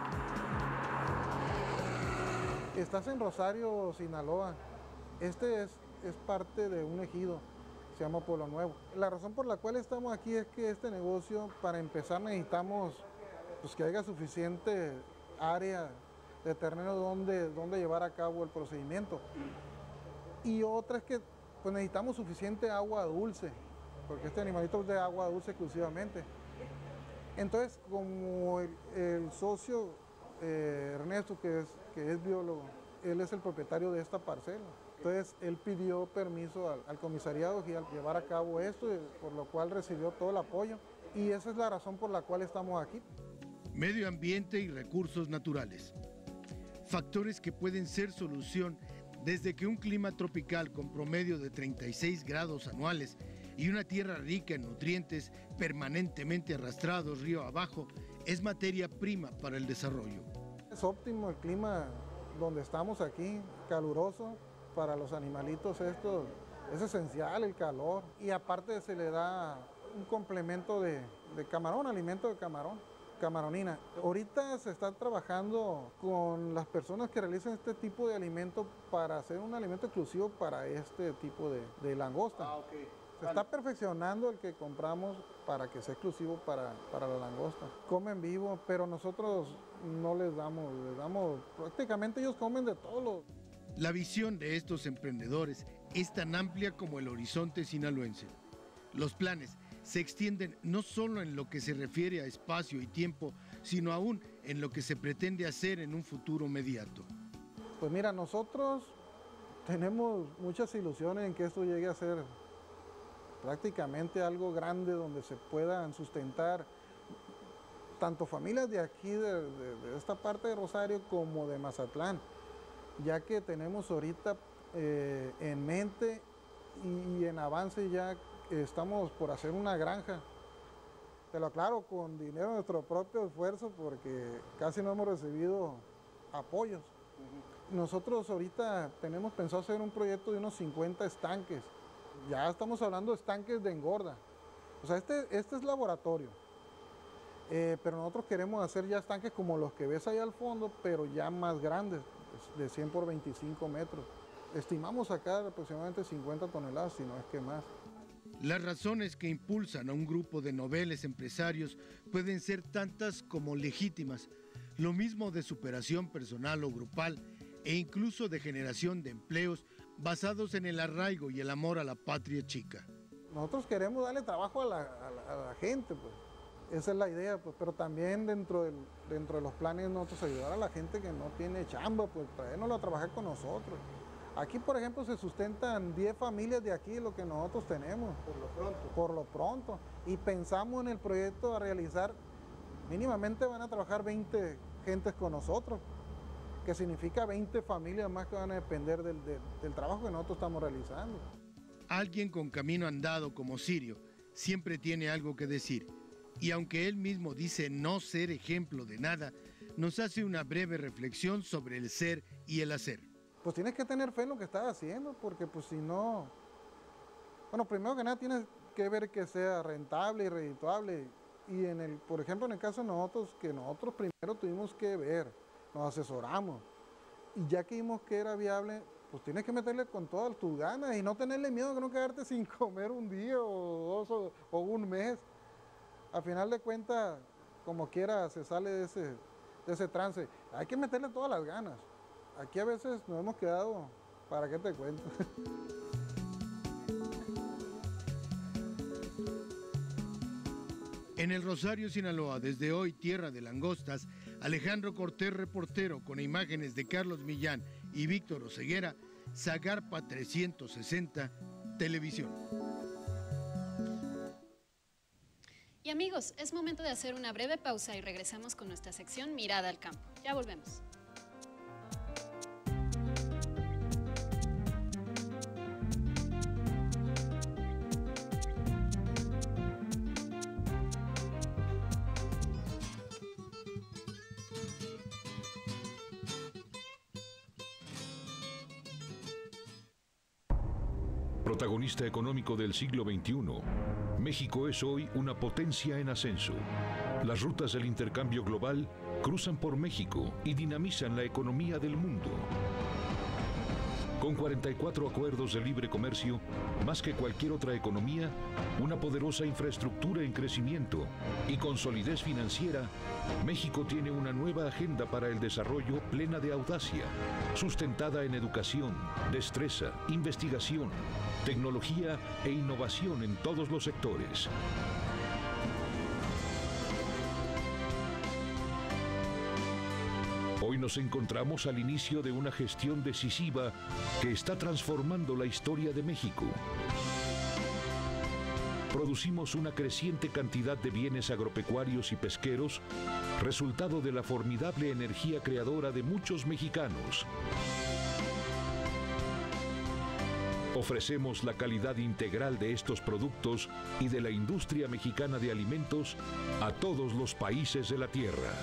Speaker 13: Estás en Rosario, Sinaloa. Este es, es parte de un ejido, se llama Pueblo Nuevo. La razón por la cual estamos aquí es que este negocio, para empezar, necesitamos pues, que haya suficiente área de terreno donde, donde llevar a cabo el procedimiento. Y otra es que pues, necesitamos suficiente agua dulce porque este animalito es de agua dulce exclusivamente. Entonces, como el, el socio eh, Ernesto, que es, que es biólogo, él es el propietario de esta parcela. Entonces, él pidió permiso al, al comisariado y al llevar a cabo esto, por lo cual recibió todo el apoyo. Y esa es la razón por la cual estamos aquí.
Speaker 6: Medio ambiente y recursos naturales. Factores que pueden ser solución desde que un clima tropical con promedio de treinta y seis grados anuales y una tierra rica en nutrientes permanentemente arrastrados río abajo es materia prima para el desarrollo.
Speaker 13: Es óptimo el clima donde estamos aquí, caluroso, para los animalitos estos es esencial el calor y aparte se le da un complemento de, de camarón, alimento de camarón, camaronina. Ahorita se está trabajando con las personas que realizan este tipo de alimento para hacer un alimento exclusivo para este tipo de, de langosta.
Speaker 10: Ah, okay.
Speaker 13: Se está perfeccionando el que compramos para que sea exclusivo para, para la langosta. Comen vivo, pero nosotros no les damos, les damos, prácticamente ellos comen de todo lo...
Speaker 6: La visión de estos emprendedores es tan amplia como el horizonte sinaloense. Los planes se extienden no solo en lo que se refiere a espacio y tiempo, sino aún en lo que se pretende hacer en un futuro inmediato.
Speaker 13: Pues mira, nosotros tenemos muchas ilusiones en que esto llegue a ser prácticamente algo grande donde se puedan sustentar tanto familias de aquí, de, de, de esta parte de Rosario, como de Mazatlán, ya que tenemos ahorita eh, en mente y, y en avance ya estamos por hacer una granja. Te lo aclaro, con dinero de nuestro propio esfuerzo porque casi no hemos recibido apoyos. Uh-huh. Nosotros ahorita tenemos pensado hacer un proyecto de unos cincuenta estanques. Ya estamos hablando de estanques de engorda. O sea, este, este es laboratorio. Eh, pero nosotros queremos hacer ya estanques como los que ves ahí al fondo, pero ya más grandes, de cien por veinticinco metros. Estimamos sacar aproximadamente cincuenta toneladas, si no es que más.
Speaker 6: Las razones que impulsan a un grupo de noveles empresarios pueden ser tantas como legítimas, lo mismo de superación personal o grupal e incluso de generación de empleos basados en el arraigo y el amor a la patria chica.
Speaker 13: Nosotros queremos darle trabajo a la, a la, a la gente, pues. Esa es la idea, pues, pero también dentro, del, dentro de los planes nosotros ayudar a la gente que no tiene chamba, pues traernoslo a trabajar con nosotros. Aquí, por ejemplo, se sustentan diez familias de aquí, lo que nosotros tenemos.
Speaker 10: Por lo pronto.
Speaker 13: Por lo pronto. Y pensamos en el proyecto a realizar, mínimamente van a trabajar veinte gentes con nosotros, que significa veinte familias más que van a depender del, del, del trabajo que nosotros estamos realizando.
Speaker 6: Alguien con camino andado como Sirio siempre tiene algo que decir. Y aunque él mismo dice no ser ejemplo de nada, nos hace una breve reflexión sobre el ser y el hacer.
Speaker 13: Pues tienes que tener fe en lo que estás haciendo, porque pues si no... Bueno, primero que nada tienes que ver que sea rentable y redituable. Y en el, por ejemplo, en el caso de nosotros, que nosotros primero tuvimos que ver, nos asesoramos. Y ya que vimos que era viable, pues tienes que meterle con todas tus ganas y no tenerle miedo de no quedarte sin comer un día o dos o, o un mes. Al final de cuentas, como quiera, se sale de ese, de ese trance. Hay que meterle todas las ganas. Aquí a veces nos hemos quedado, ¿para qué te cuento?
Speaker 6: En el Rosario, Sinaloa, desde hoy, tierra de langostas, Alejandro Cortés, reportero, con imágenes de Carlos Millán y Víctor Oseguera, Zagarpa trescientos sesenta, Televisión.
Speaker 2: Y amigos, es momento de hacer una breve pausa y regresamos con nuestra sección Mirada al Campo. Ya volvemos.
Speaker 5: Protagonista económico del siglo veintiuno, México es hoy una potencia en ascenso. Las rutas del intercambio global cruzan por México y dinamizan la economía del mundo. Con cuarenta y cuatro acuerdos de libre comercio, más que cualquier otra economía, una poderosa infraestructura en crecimiento y con solidez financiera, México tiene una nueva agenda para el desarrollo plena de audacia, sustentada en educación, destreza, investigación, tecnología e innovación en todos los sectores. Hoy nos encontramos al inicio de una gestión decisiva que está transformando la historia de México. Producimos una creciente cantidad de bienes agropecuarios y pesqueros, resultado de la formidable energía creadora de muchos mexicanos. Ofrecemos la calidad integral de estos productos y de la industria mexicana de alimentos a todos los países de la tierra.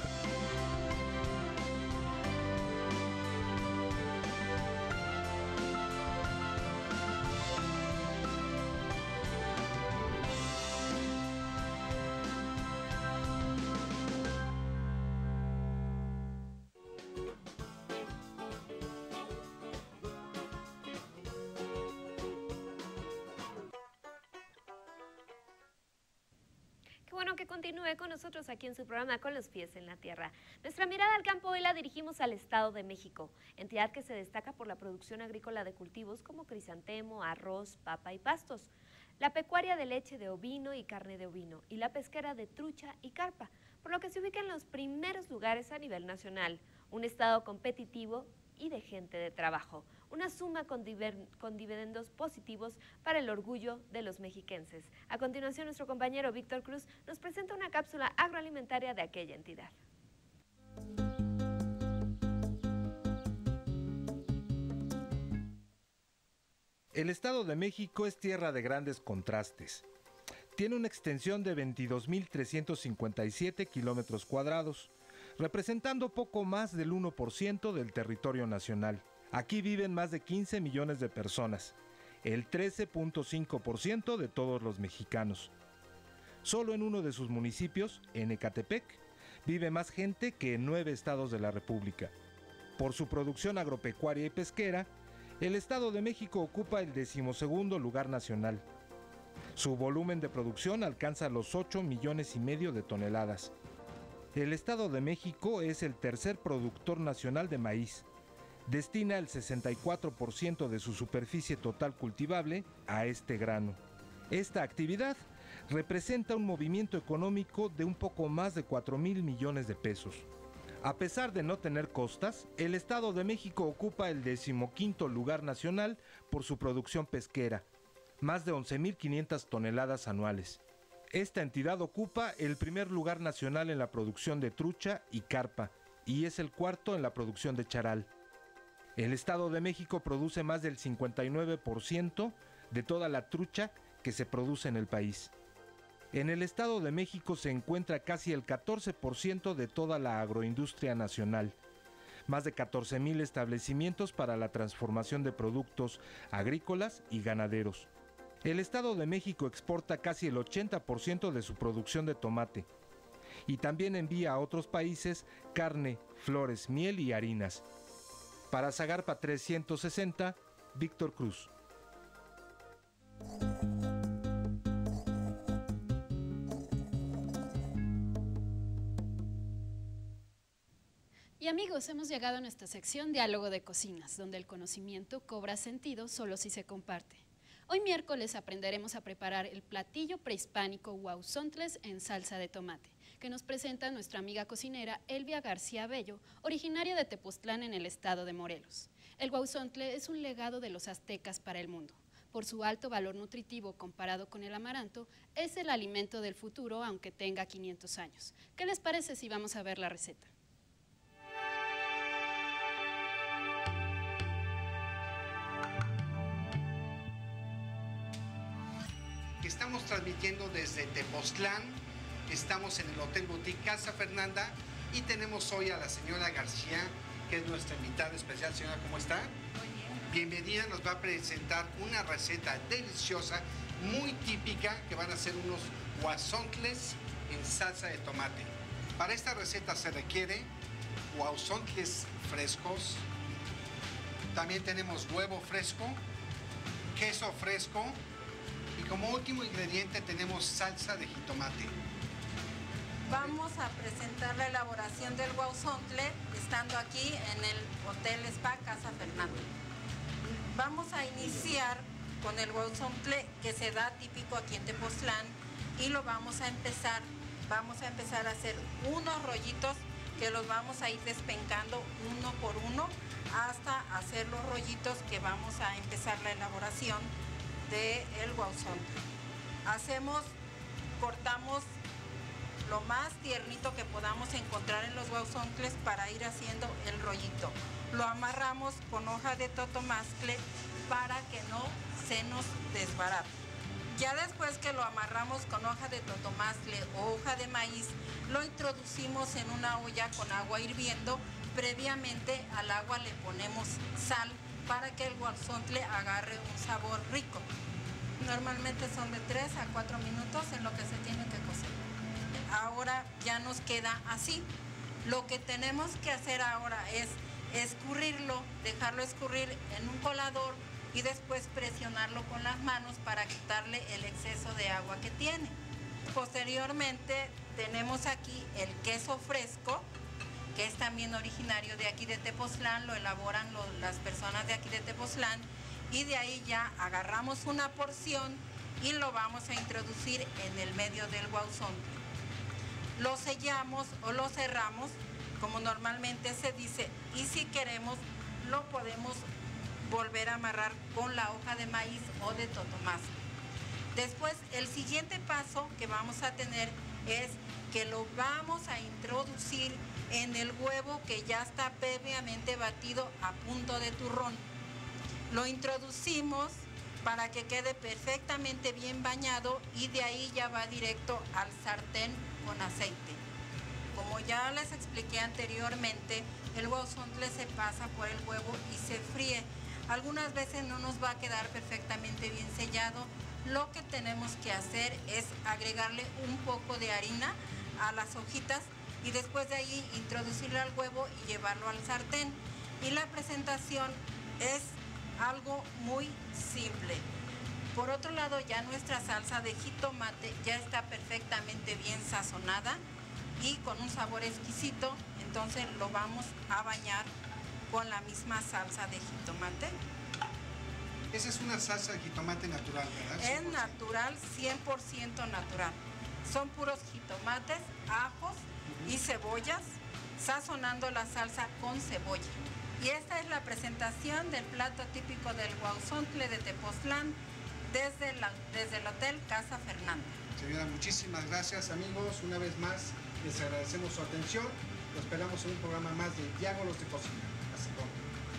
Speaker 1: Qué bueno que continúe con nosotros aquí en su programa Con los Pies en la Tierra. Nuestra mirada al campo hoy la dirigimos al Estado de México, entidad que se destaca por la producción agrícola de cultivos como crisantemo, arroz, papa y pastos, la pecuaria de leche de ovino y carne de ovino y la pesquera de trucha y carpa, por lo que se ubica en los primeros lugares a nivel nacional. Un estado competitivo y de gente de trabajo, una suma con, con dividendos positivos para el orgullo de los mexiquenses. A continuación, nuestro compañero Víctor Cruz nos presenta una cápsula agroalimentaria de aquella entidad.
Speaker 3: El Estado de México es tierra de grandes contrastes. Tiene una extensión de veintidós mil trescientos cincuenta y siete kilómetros cuadrados, representando poco más del uno por ciento del territorio nacional. Aquí viven más de quince millones de personas, el trece punto cinco por ciento de todos los mexicanos. Solo en uno de sus municipios, en Ecatepec, vive más gente que en nueve estados de la República. Por su producción agropecuaria y pesquera, el Estado de México ocupa el decimosegundo lugar nacional. Su volumen de producción alcanza los ocho millones y medio de toneladas. El Estado de México es el tercer productor nacional de maíz. Destina el sesenta y cuatro por ciento de su superficie total cultivable a este grano. Esta actividad representa un movimiento económico de un poco más de cuatro mil millones de pesos. A pesar de no tener costas, el Estado de México ocupa el decimoquinto lugar nacional por su producción pesquera, más de once mil quinientas toneladas anuales. Esta entidad ocupa el primer lugar nacional en la producción de trucha y carpa y es el cuarto en la producción de charal. El Estado de México produce más del cincuenta y nueve por ciento de toda la trucha que se produce en el país. En el Estado de México se encuentra casi el catorce por ciento de toda la agroindustria nacional, más de catorce mil establecimientos para la transformación de productos agrícolas y ganaderos. El Estado de México exporta casi el ochenta por ciento de su producción de tomate y también envía a otros países carne, flores, miel y harinas. Para Zagarpa trescientos sesenta, Víctor Cruz.
Speaker 2: Y amigos, hemos llegado a nuestra sección Diálogo de Cocinas, donde el conocimiento cobra sentido solo si se comparte. Hoy miércoles aprenderemos a preparar el platillo prehispánico huauzontles en salsa de tomate, que nos presenta nuestra amiga cocinera Elvia García Bello, originaria de Tepoztlán en el estado de Morelos. El huauzontle es un legado de los aztecas para el mundo. Por su alto valor nutritivo comparado con el amaranto, es el alimento del futuro aunque tenga quinientos años. ¿Qué les parece si vamos a ver la receta?
Speaker 10: Estamos transmitiendo desde Tepoztlán, estamos en el Hotel Boutique Casa Fernanda y tenemos hoy a la señora García, que es nuestra invitada especial. Señora, ¿cómo está? Muy bien. Bienvenida, nos va a presentar una receta deliciosa, muy típica, que van a ser unos huauzontles en salsa de tomate. Para esta receta se requiere huauzontles frescos,
Speaker 14: También tenemos huevo fresco, queso fresco y como último ingrediente tenemos salsa de jitomate.
Speaker 15: Vamos a presentar la elaboración del guauzontle estando aquí en el Hotel Spa Casa Fernando. Vamos a iniciar con el guauzontle que se da típico aquí en Tepoztlán y lo vamos a empezar, vamos a empezar a hacer unos rollitos que los vamos a ir despencando uno por uno hasta hacer los rollitos que vamos a empezar la elaboración del guauzontle. Hacemos, cortamos lo más tiernito que podamos encontrar en los guauzontles para ir haciendo el rollito. Lo amarramos con hoja de totomastle para que no se nos desbarate. Ya después que lo amarramos con hoja de totomastle o hoja de maíz, lo introducimos en una olla con agua hirviendo. Previamente al agua le ponemos sal para que el guauzontle agarre un sabor rico. Normalmente son de tres a cuatro minutos en lo que se tiene que cocer. Ahora ya nos queda así. Lo que tenemos que hacer ahora es escurrirlo, dejarlo escurrir en un colador y después presionarlo con las manos para quitarle el exceso de agua que tiene. Posteriormente tenemos aquí el queso fresco, que es también originario de aquí de Tepoztlán, lo elaboran lo, las personas de aquí de Tepoztlán, y de ahí ya agarramos una porción y lo vamos a introducir en el medio del guauzontle. Lo sellamos o lo cerramos, como normalmente se dice, y si queremos lo podemos volver a amarrar con la hoja de maíz o de totomastle. Después, el siguiente paso que vamos a tener es que lo vamos a introducir en el huevo que ya está previamente batido a punto de turrón. Lo introducimos para que quede perfectamente bien bañado y de ahí ya va directo al sartén con aceite. Como ya les expliqué anteriormente, el guauzontle se pasa por el huevo y se fríe. Algunas veces no nos va a quedar perfectamente bien sellado. Lo que tenemos que hacer es agregarle un poco de harina a las hojitas y después de ahí introducirlo al huevo y llevarlo al sartén. Y la presentación es algo muy simple. Por otro lado, ya nuestra salsa de jitomate ya está perfectamente bien sazonada y con un sabor exquisito, entonces lo vamos a bañar con la misma salsa de jitomate.
Speaker 14: Esa es una salsa de jitomate natural, ¿verdad?
Speaker 15: Es natural, cien por ciento natural. Son puros jitomates, ajos uh-huh. y cebollas, sazonando la salsa con cebolla. Y esta es la presentación del plato típico del guauzontle de Tepoztlán desde, la, desde el Hotel Casa Fernando.
Speaker 14: Señora, muchísimas gracias, amigos. Una vez más, les agradecemos su atención. Los esperamos en un programa más de Diálogos de Cocina. Hasta pronto.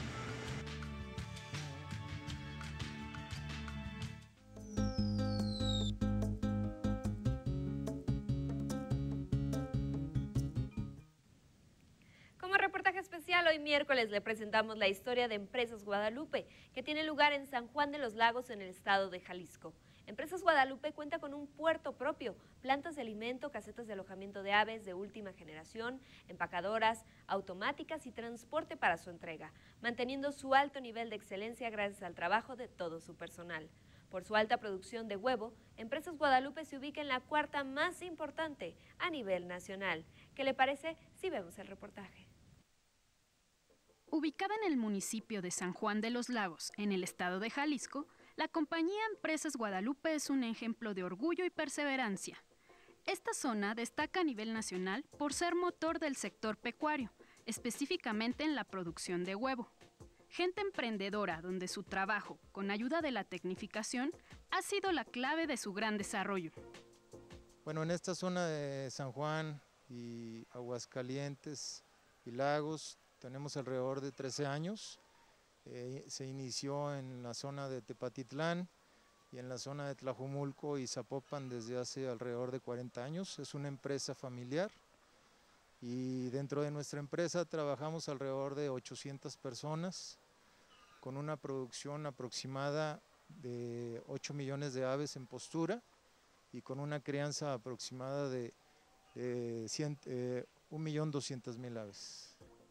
Speaker 1: Especial, hoy miércoles le presentamos la historia de Empresas Guadalupe, que tiene lugar en San Juan de los Lagos, en el estado de Jalisco. Empresas Guadalupe cuenta con un puerto propio, plantas de alimento, casetas de alojamiento de aves de última generación, empacadoras, automáticas y transporte para su entrega, manteniendo su alto nivel de excelencia gracias al trabajo de todo su personal. Por su alta producción de huevo, Empresas Guadalupe se ubica en la cuarta más importante a nivel nacional. ¿Qué le parece si vemos el reportaje?
Speaker 2: Ubicada en el municipio de San Juan de los Lagos, en el estado de Jalisco, la compañía Empresas Guadalupe es un ejemplo de orgullo y perseverancia. Esta zona destaca a nivel nacional por ser motor del sector pecuario, específicamente en la producción de huevo. Gente emprendedora donde su trabajo, con ayuda de la tecnificación, ha sido la clave de su gran desarrollo.
Speaker 16: Bueno, en esta zona de San Juan y Aguascalientes y Lagos, tenemos alrededor de trece años, eh, se inició en la zona de Tepatitlán y en la zona de Tlajumulco y Zapopan desde hace alrededor de cuarenta años. Es una empresa familiar y dentro de nuestra empresa trabajamos alrededor de ochocientas personas con una producción aproximada de ocho millones de aves en postura y con una crianza aproximada de, de cien, eh, un millón doscientas mil aves.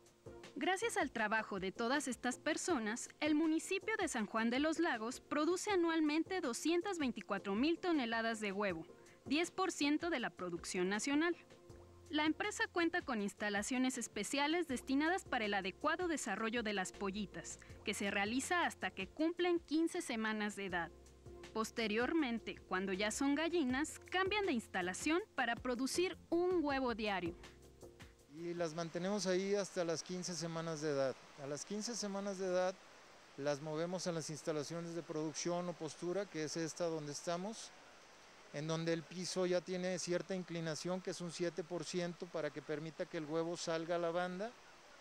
Speaker 2: Gracias al trabajo de todas estas personas, el municipio de San Juan de los Lagos produce anualmente doscientas veinticuatro mil toneladas de huevo, diez por ciento de la producción nacional. La empresa cuenta con instalaciones especiales destinadas para el adecuado desarrollo de las pollitas, que se realiza hasta que cumplen quince semanas de edad. Posteriormente, cuando ya son gallinas, cambian de instalación para producir un huevo diario.
Speaker 16: Y las mantenemos ahí hasta las quince semanas de edad. A las quince semanas de edad las movemos a las instalaciones de producción o postura, que es esta donde estamos, en donde el piso ya tiene cierta inclinación, que es un siete por ciento, para que permita que el huevo salga a la banda,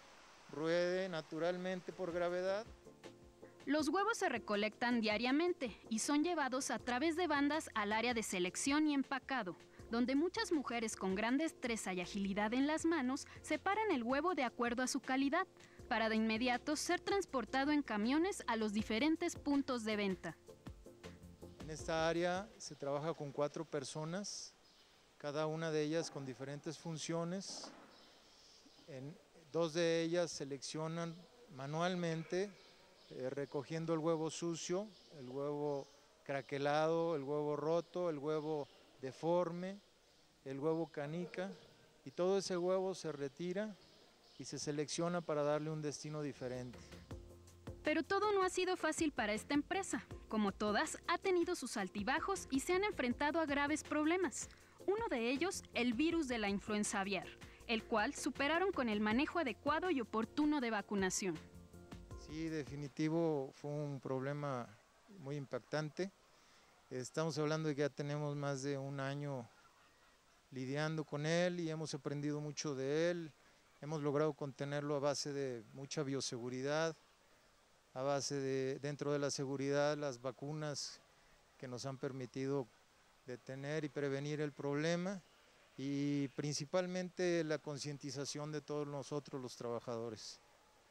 Speaker 16: ruede naturalmente por gravedad.
Speaker 2: Los huevos se recolectan diariamente y son llevados a través de bandas al área de selección y empacado, donde muchas mujeres con gran destreza y agilidad en las manos separan el huevo de acuerdo a su calidad, para de inmediato ser transportado en camiones a los diferentes puntos de venta.
Speaker 16: En esta área se trabaja con cuatro personas, cada una de ellas con diferentes funciones. En, dos de ellas seleccionan manualmente, eh, recogiendo el huevo sucio, el huevo craquelado, el huevo roto, el huevo deforme, el huevo canica, y todo ese huevo se retira y se selecciona para darle un destino diferente.
Speaker 2: Pero todo no ha sido fácil para esta empresa. Como todas, ha tenido sus altibajos y se han enfrentado a graves problemas. Uno de ellos, el virus de la influenza aviar, el cual superaron con el manejo adecuado y oportuno de vacunación.
Speaker 16: Sí, definitivo fue un problema muy impactante. Estamos hablando de que ya tenemos más de un año lidiando con él y hemos aprendido mucho de él. Hemos logrado contenerlo a base de mucha bioseguridad, a base de, dentro de la seguridad, las vacunas que nos han permitido detener y prevenir el problema, y principalmente la concientización de todos nosotros los trabajadores.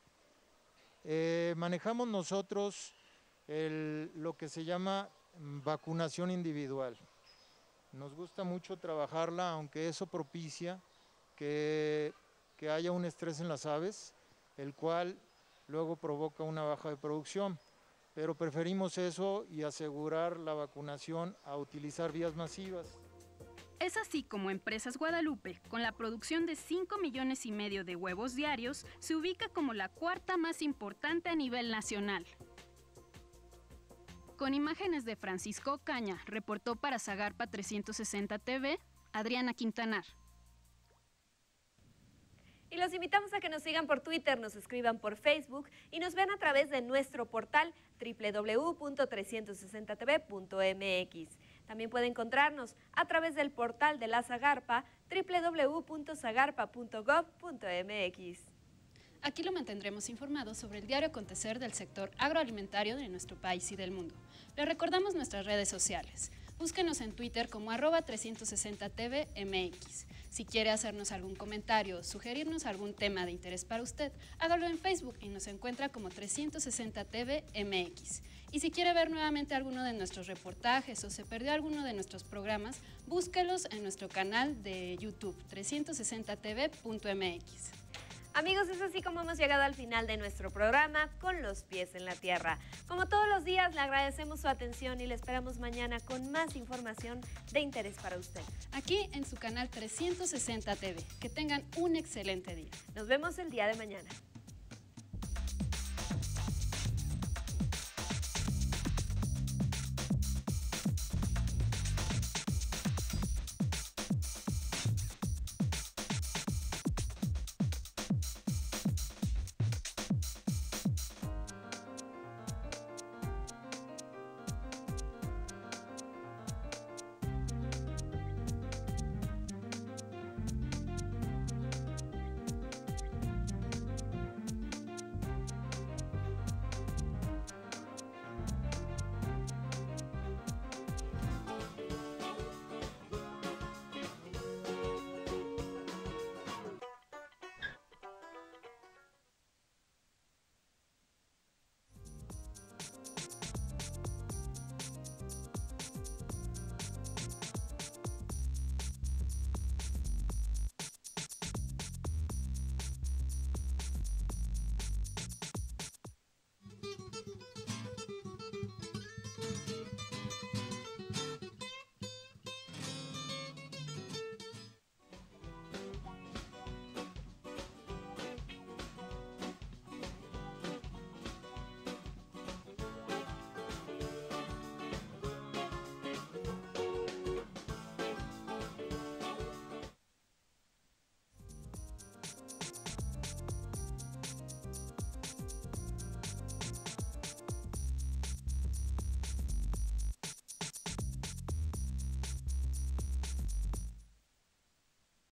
Speaker 16: Eh, manejamos nosotros el, lo que se llama vacunación individual. Nos gusta mucho trabajarla, aunque eso propicia que, que haya un estrés en las aves, el cual luego provoca una baja de producción, pero preferimos eso y asegurar la vacunación a utilizar vías masivas.
Speaker 2: Es así como Empresas Guadalupe, con la producción de cinco millones y medio de huevos diarios, se ubica como la cuarta más importante a nivel nacional. Con imágenes de Francisco Ocaña, reportó para Zagarpa trescientos sesenta T V, Adriana Quintanar.
Speaker 1: Y los invitamos a que nos sigan por Twitter, nos escriban por Facebook y nos vean a través de nuestro portal doble u doble u doble u punto trescientos sesenta t v punto m x. También puede encontrarnos a través del portal de la Zagarpa, doble u doble u doble u punto zagarpa punto gob punto m x.
Speaker 2: Aquí lo mantendremos informado sobre el diario acontecer del sector agroalimentario de nuestro país y del mundo. Le recordamos nuestras redes sociales. Búsquenos en Twitter como arroba trescientos sesenta T V M X. Si quiere hacernos algún comentario o sugerirnos algún tema de interés para usted, hágalo en Facebook y nos encuentra como trescientos sesenta T V M X. Y si quiere ver nuevamente alguno de nuestros reportajes o se perdió alguno de nuestros programas, búsquelos en nuestro canal de YouTube, trescientos sesenta T V punto M X.
Speaker 1: Amigos, es así como hemos llegado al final de nuestro programa Con los pies en la tierra. Como todos los días, le agradecemos su atención y le esperamos mañana con más información de interés para usted.
Speaker 2: Aquí en su canal trescientos sesenta T V. Que tengan un excelente día.
Speaker 1: Nos vemos el día de mañana.